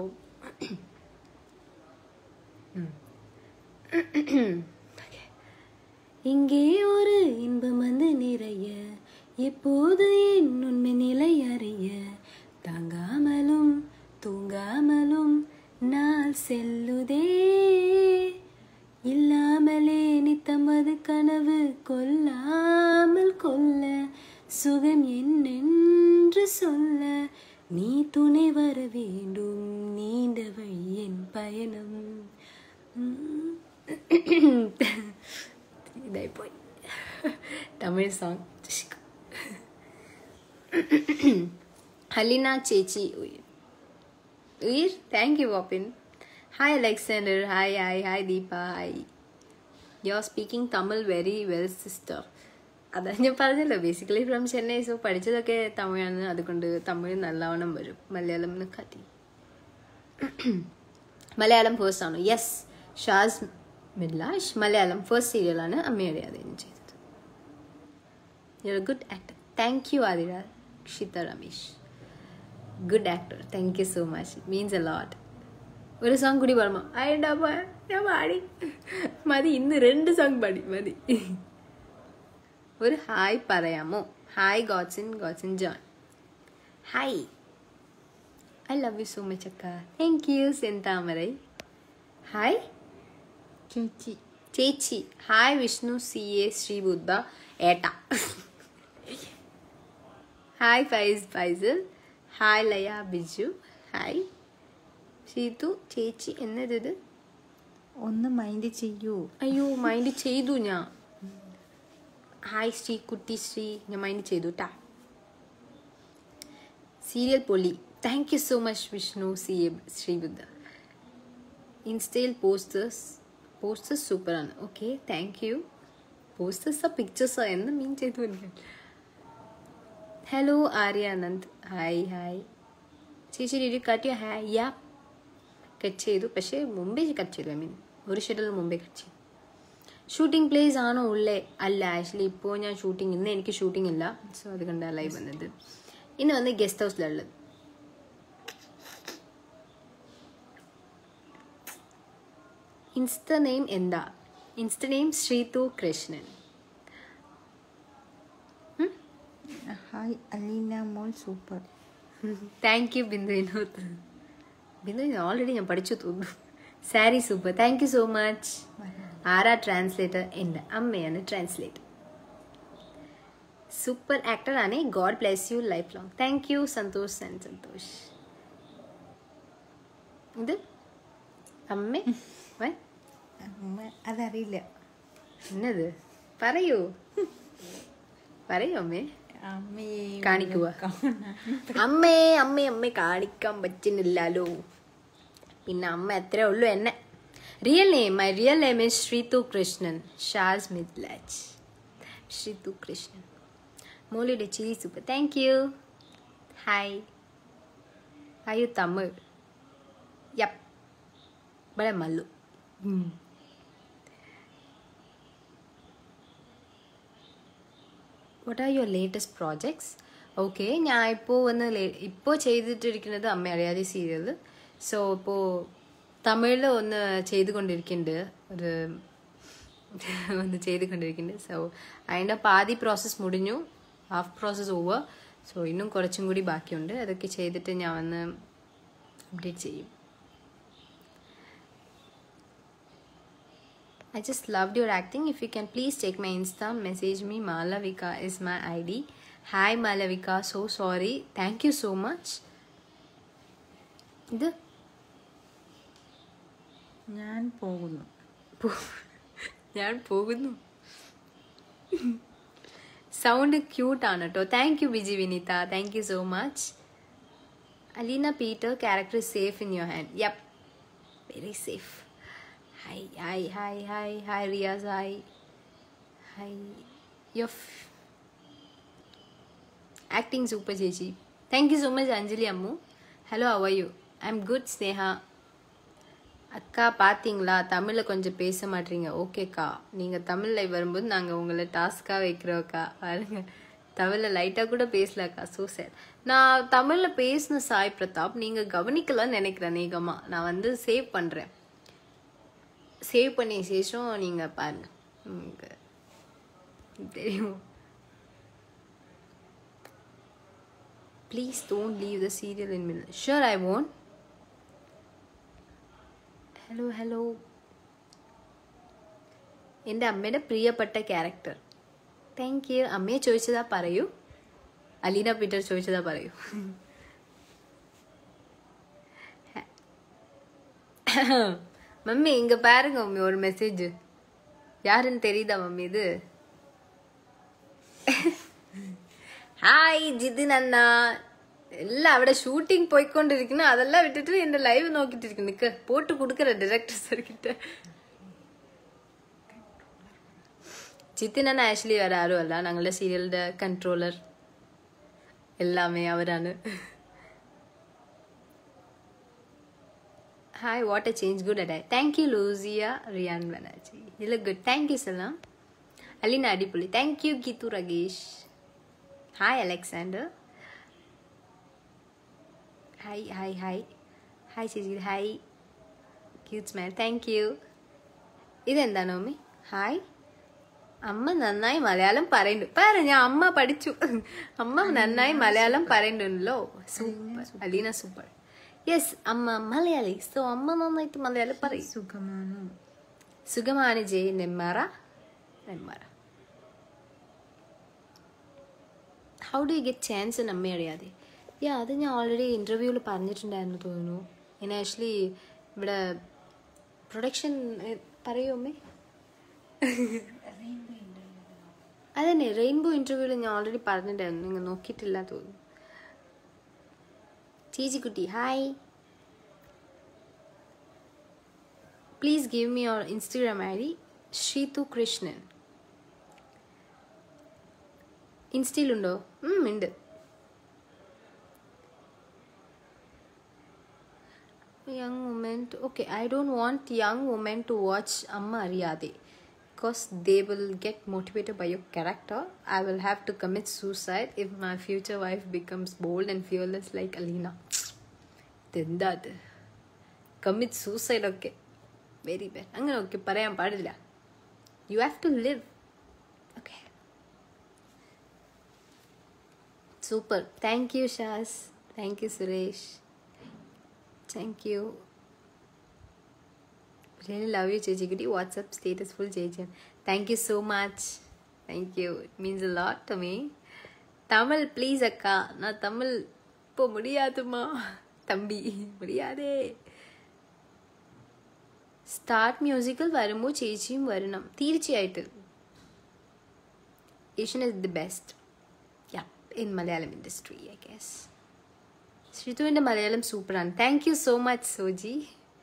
இங்கே ஒரு இன்பம் வந்து நிறைய எப்போது என் உண்மை நிலை அறிய தாங்காமலும் தூங்காமலும் நாள் செல்லுதே இல்லாமலே நித்தமது கனவு கொல்லாமல் கொல்ல சுகம் என்னென்று சொல்ல நீ துணை வர வேண்டும் நீண்ட வழி என் பயணம். இதாய் போய் Tamil song. Halina Chechi Uir. Uir, thank you, Wapin. Hi, Alexander. Hi, hi, hi, Deepa. Hi. You're speaking Tamil very well, sister. അതാണ് ഞാൻ പറഞ്ഞല്ലോ, ബേസിക്കലി ഫ്രം ചെന്നൈ. സോ പഠിച്ചതൊക്കെ തമിഴാണ്, അതുകൊണ്ട് തമിഴ് നല്ലവണ്ണം വരും. മലയാളം കാട്ടി. മലയാളം ഫേസ്റ്റ് ആണ്. യെസ്, ഷാസ് മിഡ്ലാഷ് മലയാളം ഫേസ്റ്റ് സീരിയലാണ് അമ്മയുടെ അതിന് ചെയ്തത്. You are a good actor. Thank you Athira Shitha Ramesh. Good actor. Thank you so much. Means a lot. ഒരു സോങ് കൂടി പാടുമോ? ആയിട്ടാ ഞാൻ പാടി മതി. ഇന്ന് രണ്ട് സോങ് പാടി മതി. ഒരു ഹായ് പറയാമോ? ഹായ് ഗോഡ്സിൻ ഗോഡ്സിൻ John. Hi. I love you so much അക്ക. Thank you Senthamarai. ഹായ് ചേച്ചി. ചേച്ചി. Hi Vishnu C A Sreebuddha ഏട്ട. Hi Fais Faisal. Hi Laya Biju. Hi Sheethu. ചേച്ചി എന്നതിത് ഒന്ന് മൈൻഡ് ചെയ്യൂ. അയ്യോ മൈൻഡ് ചെയ്തു ഞാൻ. ഹായ് ശ്രീ കുട്ടി ശ്രീ. ഞാൻ മൈൻഡ് ചെയ്തു ട്ടാ. സീരിയൽ പൊളി. Thank you so much Vishnu C A Sreebuddha. ഇൻസ്റ്റയിൽ പോസ്റ്റേഴ്സ് പോസ്റ്റേഴ്സ് സൂപ്പറാണ്. Okay, thank you. പോസ്റ്റേഴ്സാ പിക്ചേഴ്സാ എന്ന് മീൻ ചെയ്തു എനിക്ക്. ഹലോ ആര്യാനന്ദ്. Hi hi. ചേച്ചി did cut you hi? Yeah cut ചെയ്തു, പക്ഷേ മുമ്പേ കട്ട് ചെയ്തു. ഐ മീൻ ഒരു ഷെഡ്യൂൾ മുമ്പേ കട്ട് ചെയ്തു. ഷൂട്ടിംഗ് പ്ലേസ് ആണോ ഉള്ളേ? അല്ല, ആക്ച്വലി ഇപ്പോൾ ഞാൻ ഷൂട്ടിംഗ്, ഇന്ന് എനിക്ക് ഷൂട്ടിംഗ് ഇല്ല. സോ അതുകൊണ്ട് ലൈവ് വന്നത്. ഇന്ന് വന്ന് ഗസ്റ്റ് ഹൗസിലുള്ളത്. ഇൻസ്റ്റ നെയിം എന്താ? Insta name Srithu Krishnan. Hi Aleena മോൾ super. Thank you Bindu Vinod. Bindu already ഞാൻ പഠിച്ചു തോന്നുന്നു. Sari super. Thank you so much. ആരാ ട്രാൻസ്ലേറ്റർ? എൻ്റെ അമ്മയാണ് ട്രാൻസ്ലേറ്റർ. സൂപ്പർ ആക്ടർ ആണ്. God bless you life long. Thank you Santhosh and Santhosh. ഇത് അമ്മ അമ്മ അതറിയില്ല. എന്നത് പറയൂ. പറയൂ അമ്മേ. അമ്മയെ കാണിക്കുക. അമ്മേ അമ്മേ അമ്മേ കാണിക്കാൻ പറ്റുന്നില്ലല്ലോ. പിന്നെ അമ്മ എത്രയേ ഉള്ളൂ എന്നെ. Real name my real name is Srithu Krishnan Shas Midlaj. Srithu Krishnan. മോളിയുടെ ചിരി super. Thank you. Hi. Are you Tamil. Yup. ഇവിടെ Mallu. What are your latest projects? Okay, ഞാൻ ഇപ്പോൾ വന്ന് ഇപ്പോൾ ചെയ്തിട്ടിരിക്കുന്നത് അമ്മ അറിയാതെ സീരിയൽ. സോ ഇപ്പോൾ തമിഴിൽ ഒന്ന് ചെയ്തുകൊണ്ടിരിക്കുന്നുണ്ട്, ഒരു ഒന്ന് ചെയ്തുകൊണ്ടിരിക്കുന്നുണ്ട്. സോ അതിൻ്റെ പാതി പ്രോസസ്സ് മുടിഞ്ഞു, ഹാഫ് പ്രോസസ്സ് ഓവർ. സോ ഇന്നും കുറച്ചും കൂടി ബാക്കിയുണ്ട്. അതൊക്കെ ചെയ്തിട്ട് ഞാൻ വന്ന് അപ്ഡേറ്റ് ചെയ്യും. I just loved your acting. If you can please take my Insta, message me. Malavika is my I D. Hi Malavika, so sorry. Thank you so much. ഇത് ഞാൻ പോകുന്നു. ഞാൻ പോകുന്നു. സൗണ്ട് ക്യൂട്ടാണ് കേട്ടോ. Thank you Biji Vineetha. Thank you so much. Aleena Peter character is safe in your hand. Yep, very safe. Hi, hi, hi, hi, hi, Riyaz, hi. Hi. Your f- acting super, Jeji. Thank you so much, Anjali Ammu. Hello, how are you? I'm good, Sneha. அக்கா பார்த்தீங்களா, தமிழில் கொஞ்சம் பேச மாட்டீங்க. ஓகேக்கா, நீங்கள் தமிழில் வரும்போது நாங்கள் உங்களை டாஸ்க்காக வைக்கிறோக்கா. பாருங்க, தமிழில் லைட்டாக கூட பேசலக்கா. ஸோ சார், நான் தமிழில் பேசின சாய் பிரதாப் நீங்கள் கவனிக்கலாம்னு நினைக்கிறேன். நீங்கம்மா நான் வந்து சேவ் பண்ணுறேன். சேவ் பண்ணி சேஷம் நீங்கள் பாருங்க, உங்களுக்கு தெரியும். Please don't leave the serial in middle. Sure I won't. Hello hello. എൻ്റെ അമ്മയുടെ പ്രിയപ്പെട്ട ക്യാരക്ടർ. Thank U. അമ്മയെ ചോദിച്ചതാ പറയൂ. അലീന പീറ്റർ ചോദിച്ചതാ പറയൂ. மம்மி இங்க பாருங்க மம்மி, ஒரு மெசேஜ். யாருன்னு தெரியுதா மம்மி இது? ஹாய் ஜிதின் அண்ணா. எல்லாம் അവിടെ ഷൂട്ടിംഗ് പോയിക്കൊണ്ടിരിക്കുന്നു. അതെല്ലാം വിട്ടിട്ട് എന്റെ ലൈവ് നോക്കിട്ട് ഇരിക്കുന്നു. നിക്ക് പോട്ട് കൊടുക്കற ഡയറക്ടർ സർക്കിട്ട. ജിതിൻ അണ്ണ ആക്ച്വലി വേറെ ആരും അല്ല, ഞങ്ങളുടെ സീരിയലിന്റെ കൺട്രോളർ. എല്ലാമേ അവരാണ്. Hi, what a change. Good at it. Thank you, Luzia Rian Banerjee. You look good. Thank you, Salam. Alina Adipuli. Thank you, Gitu Ragesh. Hi, Alexander. Hi, hi, hi. Hi, Chichi. Hi. Cute smile. Thank you. ഇതെന്താ നോമി? Hi. അമ്മ നന്നായി മലയാളം പറയുന്നുണ്ട്. പറ, ഞാൻ അമ്മ പഠിച്ചു. അമ്മ നന്നായി മലയാളം പറയുന്നുണ്ടല്ലോ. Super Aleena, super. യെസ്, അമ്മ മലയാളി. സോ അമ്മ നന്നായിട്ട് മലയാളം പറയും. സുഖമാണ്. സുഖമാണ് J. Nenmara. Nenmara. How do you get chance എന്ന് അമ്മ അറിയാതെ? യാ, അത് ഞാൻ ഓൾറെഡി ഇൻ്റർവ്യൂവിൽ പറഞ്ഞിട്ടുണ്ടായിരുന്നു തോന്നുന്നു. ഞാൻ ആക്ച്വലി ഇവിടെ പ്രൊഡക്ഷൻ പറയൂ അമ്മേ. അതന്നെ, റെയിൻബോ ഇൻ്റർവ്യൂവിൽ ഞാൻ ഓൾറെഡി പറഞ്ഞിട്ടുണ്ടായിരുന്നു. നിങ്ങൾ നോക്കിയിട്ടില്ല തോന്നുന്നു. ചേച്ചിക്കുട്ടി hi. Please give me your Instagram I D. Srithu Krishnan. ഇൻസ്റ്റയിലുണ്ടോ? ഉണ്ട്. Young woman. Okay, I don't want young woman to watch Amma Ariyathe, because they will get motivated by your character. I will have to commit suicide if my future wife becomes bold and fearless like Alina. Then that commit suicide, okay, very bad. Angana okay parayan paadilla. You have to live. Okay, super. Thank you Shaz. Thank you Suresh. Thank you. Really love you, Jejigudi. WhatsApp status full J J. Thank you so much. Thank you. It means a lot to me. Tamil, please, akka. Na Tamil po mudiyaduma. Tambi, mudiyade. Start musical varumo chechiyum varunam. Theerchayittu. Asian is the best. in Malayalam industry, I guess. ശ്രീതുവിൻ്റെ മലയാളം സൂപ്പറാണ്. Thank you so much Soji.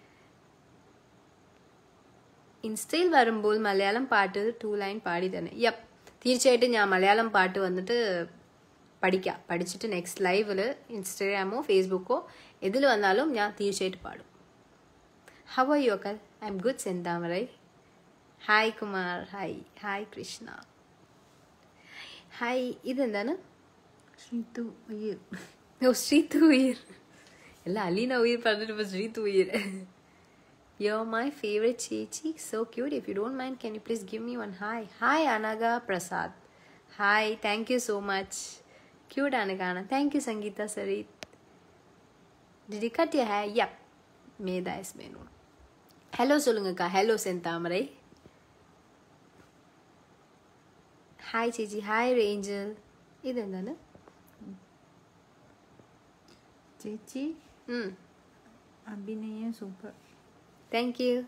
ഇൻസ്റ്റയിൽ വരുമ്പോൾ മലയാളം പാട്ട് to line പാടി തന്നെ. Yup, തീർച്ചയായിട്ടും ഞാൻ മലയാളം പാട്ട് വന്നിട്ട് പഠിക്കാം. പഠിച്ചിട്ട് നെക്സ്റ്റ് ലൈവിൽ ഇൻസ്റ്റാഗ്രാമോ ഫേസ്ബുക്കോ ഇതിൽ വന്നാലും ഞാൻ തീർച്ചയായിട്ടും പാടും. ഹൗ ആർ യു അക്കൽ? I am good Senthamarai. Hi Kumar. Hi hi Krishna. Hi. ഇതെന്താണ്? ശ്രീതു ഉയർ. ഓ, ശ്രീതു ഉയർ. അല്ല, അലീന ഉയർ പറഞ്ഞിട്ട് ശ്രീതു ഉയർ. You're my favorite ചേച്ചി. So cute. If you don't mind, can you please give me one hi? Hi, Anaga Prasad. Hi. Thank you so much. Cute Anagana. Thank you, Sangeeta Sarit. Did you cut your hair? Yep. Meda is menu. Hello, Solungaka. Hello, Sentamarai. Hi, ചേച്ചി. Hi, Angel. ഇതെന്താണ്? ചേച്ചി അഭിനയം super. Thank you.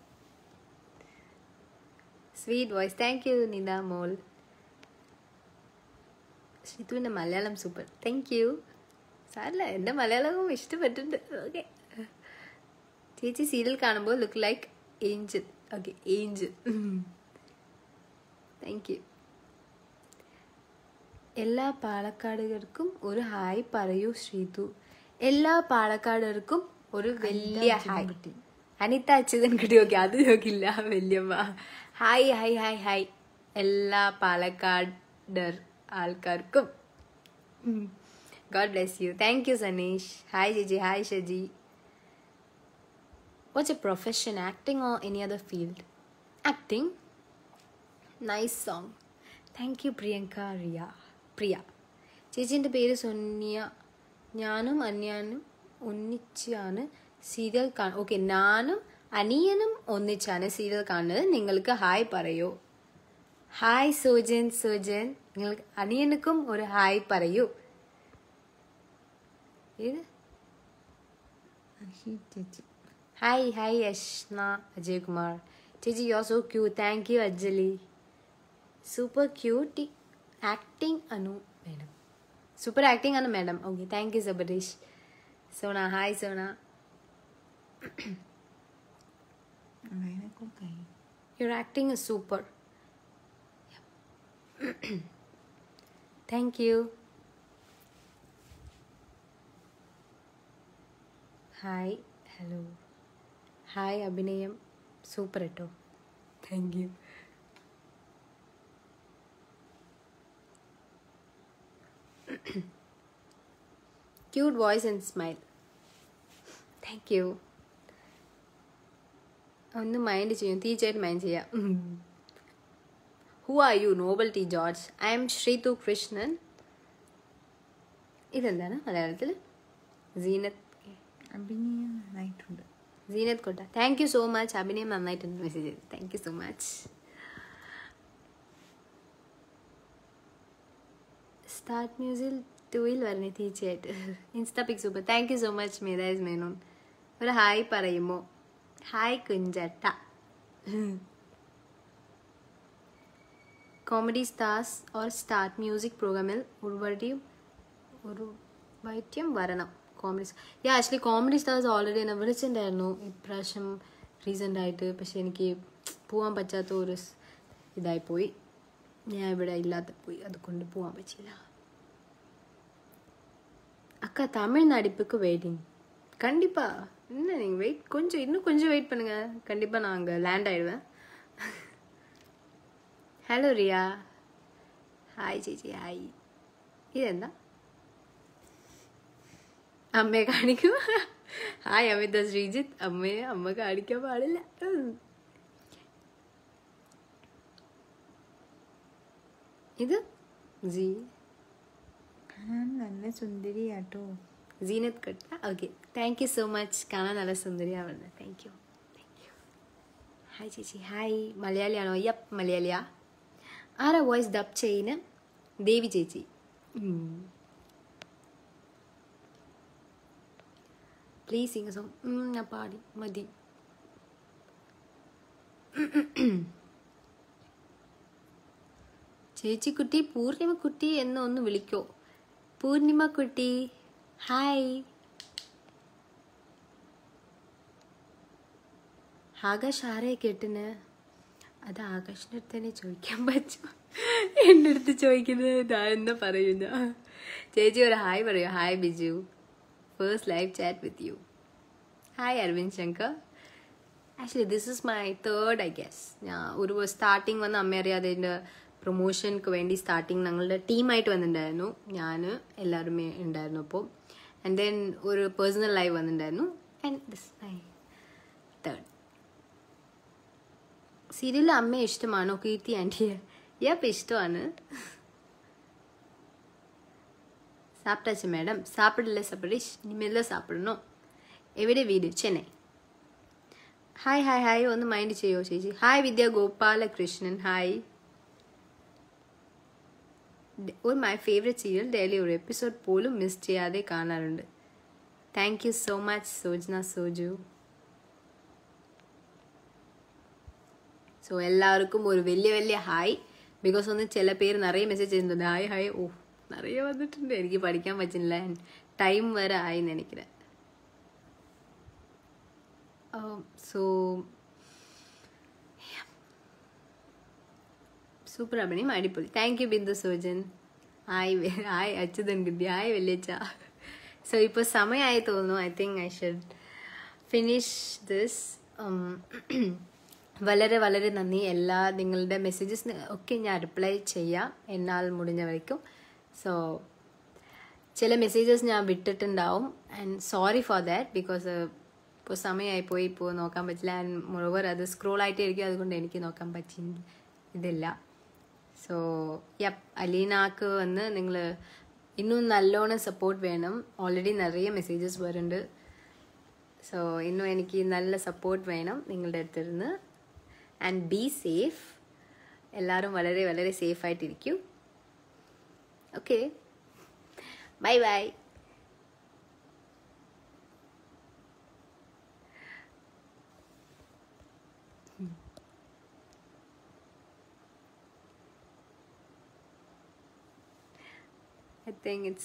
Sweet voice. Thank you, Nida Mol. ശ്രീതുവിൻ്റെ Malayalam super. Thank you. സാരല്ല, എൻ്റെ മലയാളവും ഇഷ്ടപ്പെട്ടിട്ടുണ്ട്. Okay. ചേച്ചി സീരിയൽ കാണുമ്പോൾ look like angel. Okay, angel. Thank you. എല്ലാ പാലക്കാടുകാർക്കും ഒരു ഹായ് പറയൂ ശ്രീതു. എല്ലാ പാലക്കാടുകാർക്കും ഒരു വലിയ ഹായ്. അനിത അച്യുതൻ കുട്ടി. ഓക്കെ, അത് നോക്കില്ല വല്യമ്മ. ഹായ് ഹായ് ഹായ് ഹായ് എല്ലാ പാലക്കാടർ ആൾക്കാർക്കും. God bless you. Thank you Saneesh. Hi Jiji. Hi Shaji. What's a profession? Acting or any other field? Acting. Nice song. Thank you Priyanka. Riya. Priya. ചേച്ചീൻ്റെ പേര് സോനിയ. ഞാനും അന്യാനും ഒന്നിച്ചാണ് സീരിയൽ കാ ഓക്കെ ഞാനും അനിയനും ഒന്നിച്ചാണ് സീരിയൽ കാണുന്നത്. നിങ്ങൾക്ക് ഹായ് പറയൂ. ഹായ് സോജൻ. സോജൻ, നിങ്ങൾക്ക് അനിയനുക്കും ഒരു ഹായ് പറയൂ. ഇത് ചേച്ചി. Hi hi Yashna Ajay Kumar. Chechi you are so cute. Thank you Anjali. Super cute acting Anu madam. Super acting ആണ് madam. Okay, thank you Sabareesh. Sona. Hi Sona. Your acting is super. Thank you. Hi. Hello. Hi, Abhinayam. Super etto. Thank you. Cute voice and smile. Thank you. ഒന്ന് mind ചെയ്യും. തീർച്ചയായിട്ടും mind ചെയ്യാം. Who are you? Nobel T George. I am Sreethu Krishnan. ഇതെന്താണ് മലയാളത്തിൽ? സീനത്ത്. അഭിനയം നന്നായിട്ടുണ്ട്. Seenath Kotta. Thank you so much. അഭിനയം നന്നായിട്ടുണ്ട് മെസ്സേജ് ചെയ്തു. Thank you so much. Start മ്യൂസിൽ ടൂയിൽ വരണേ തീർച്ചയായിട്ട്. Insta pic super. Thank you so much. Medhas Menon. ഒരു ഹായ് പറയുമോ? ഹായ് കുഞ്ചട്ട. Comedy stars or start music പ്രോഗ്രാമിൽ ഉൾവടിയും ഒരു വൈദ്യം വരണം. Comedy yeah actually comedy stars already എന്നെ വിളിച്ചിട്ടുണ്ടായിരുന്നു ഇപ്രാവശ്യം റീസെൻ്റായിട്ട്. പക്ഷെ എനിക്ക് പോകാൻ പറ്റാത്ത ഒരു ഇതായിപ്പോയി. ഞാൻ ഇവിടെ ഇല്ലാതെ പോയി, അതുകൊണ്ട് പോകാൻ പറ്റില്ല. அக்கா தமிழ் நடிப்புக்கு வெயிட்டிங். கண்டிப்பாக என்ன நீங்கள் வெயிட் கொஞ்சம் இன்னும் கொஞ்சம் வெயிட் பண்ணுங்கள். கண்டிப்பாக நான் அங்கே லேண்ட் ஆகிடுவேன். ஹலோ ரியா. ഹായ് ചേച്ചി. ഹായ്. ഇതെന്താ? അമ്മയെ കാണിക്കും. ഹായ് അമിത ശ്രീജിത്ത്. അമ്മയെ അമ്മ കാണിക്കാൻ പാടില്ല. ഇത് ജി കാണാൻ നല്ല സുന്ദരിയാട്ടോ. Seenath Katta. Okay, thank you so much. കാണാൻ നല്ല സുന്ദരിയാവുന്നത്. Thank you thank you. Hi ചേച്ചി. ഹായ്. മലയാളിയാണോ? യപ്പ് മലയാളിയാ. ആരാ വോയിസ് ഡബ് ചെയ്യുന്ന? ദേവി ചേച്ചി. Please sing song. ഞാൻ പാടി മതി. ചേച്ചിക്കുട്ടി പൂർണിമക്കുട്ടി എന്ന് ഒന്ന് വിളിക്കോ? പൂർണിമ കുട്ടി ഹായ്. ആകാശ് ആരെ കേട്ടിന്? അത് ആകാശിൻ്റെ അടുത്ത് തന്നെ ചോദിക്കാൻ പറ്റും. എൻ്റെ അടുത്ത് ചോദിക്കുന്നത് ഞാൻ എന്താ പറയുന്ന? ചേച്ചി ഒരു ഹായ് പറയൂ. Hi Biju, first live chat with you. Hi Aravind Shankar. Actually this is my third I guess. ഞാൻ ഒരു സ്റ്റാർട്ടിങ് വന്ന് അമ്മ അറിയാതെ എൻ്റെ പ്രൊമോഷൻക്ക് വേണ്ടി സ്റ്റാർട്ടിങ് ഞങ്ങളുടെ ടീമായിട്ട് വന്നിട്ടുണ്ടായിരുന്നു. ഞാൻ എല്ലാവരുമേ ഉണ്ടായിരുന്നു. അപ്പോൾ ആൻഡ് ദെൻ ഒരു പേഴ്സണൽ ലൈവ് വന്നിട്ടുണ്ടായിരുന്നു. And this my third. സീരിയലിൽ അമ്മയെ ഇഷ്ടമാണോ കീർത്തി ആൻറ്റിയെ? യപ്പ്, ഇഷ്ടമാണ്. സാപ്പിട്ടാച്ച മേഡം? സാപ്പിടില്ല സപ്പടീഷ്, ഇനിമേല സാപ്പിടണോ? എവിടെ വീട്? ചെന്നൈ. ഹായ് ഹായ് ഹായ്, ഒന്ന് മൈൻഡ് ചെയ്യോ ചേച്ചി? Hi Vidya Gopalakrishnan hi. ഒരു മൈ ഫേവറേറ്റ് സീരിയൽ ഡെയിലി ഒരു എപ്പിസോഡ് പോലും മിസ് ചെയ്യാതെ കാണാറുണ്ട്. Thank you so much Sojana Soju. So എല്ലാവർക്കും ഒരു വലിയ വലിയ ഹായ്. ബിക്കോസ് ഒന്ന് ചില പേര് നിറയെ മെസ്സേജ് ചെയ്യുന്നുണ്ട്. Hi hi. ഓ നിറയെ വന്നിട്ടുണ്ട്. എനിക്ക് പഠിക്കാൻ പറ്റുന്നില്ല. ടൈം വരെ ആയി നിனைக்கிறேன். സോ സൂപ്പർ അഭിനയം, അടിപൊളി. Thank you Bindu Sojan. Hi hi Achuthan ഗിദ്യ. ഹായ് വെള്ളിയച്ച. സോ ഇപ്പോൾ സമയമായി തോന്നുന്നു. I think I should finish this. വളരെ വളരെ നന്ദി. എല്ലാ നിങ്ങളുടെ മെസ്സേജസ് ഒക്കെ ഞാൻ റിപ്ലൈ ചെയ്യാം എന്നാൽ മുടിഞ്ഞ വരയ്ക്കും. സോ ചില മെസ്സേജസ് ഞാൻ വിട്ടിട്ടുണ്ടാവും. And sorry for that. Because ഇപ്പോൾ സമയമായി പോയി, ഇപ്പോൾ നോക്കാൻ പറ്റില്ല. ആൻഡ് മോറോവർ അത് സ്ക്രോൾ ആയിട്ടായിരിക്കും, അതുകൊണ്ട് എനിക്ക് നോക്കാൻ പറ്റി ഇതില്ല. സോ യപ്പ്, അലീനാക്ക് വന്ന് നിങ്ങൾ ഇന്നും നല്ലോണം സപ്പോർട്ട് വേണം. ഓൾറെഡി നിറയെ മെസ്സേജസ് വരുന്നുണ്ട്. സോ ഇന്നും എനിക്ക് നല്ല സപ്പോർട്ട് വേണം നിങ്ങളുടെ അടുത്തിരുന്ന്. And be safe. എല്ലാവരും വളരെ വളരെ സേഫായിട്ടിരിക്കും. Okay, bye bye. I think it's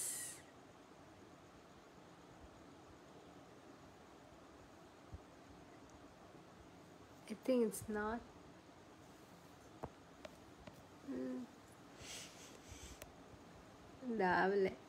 I think it's not. രാവിലെ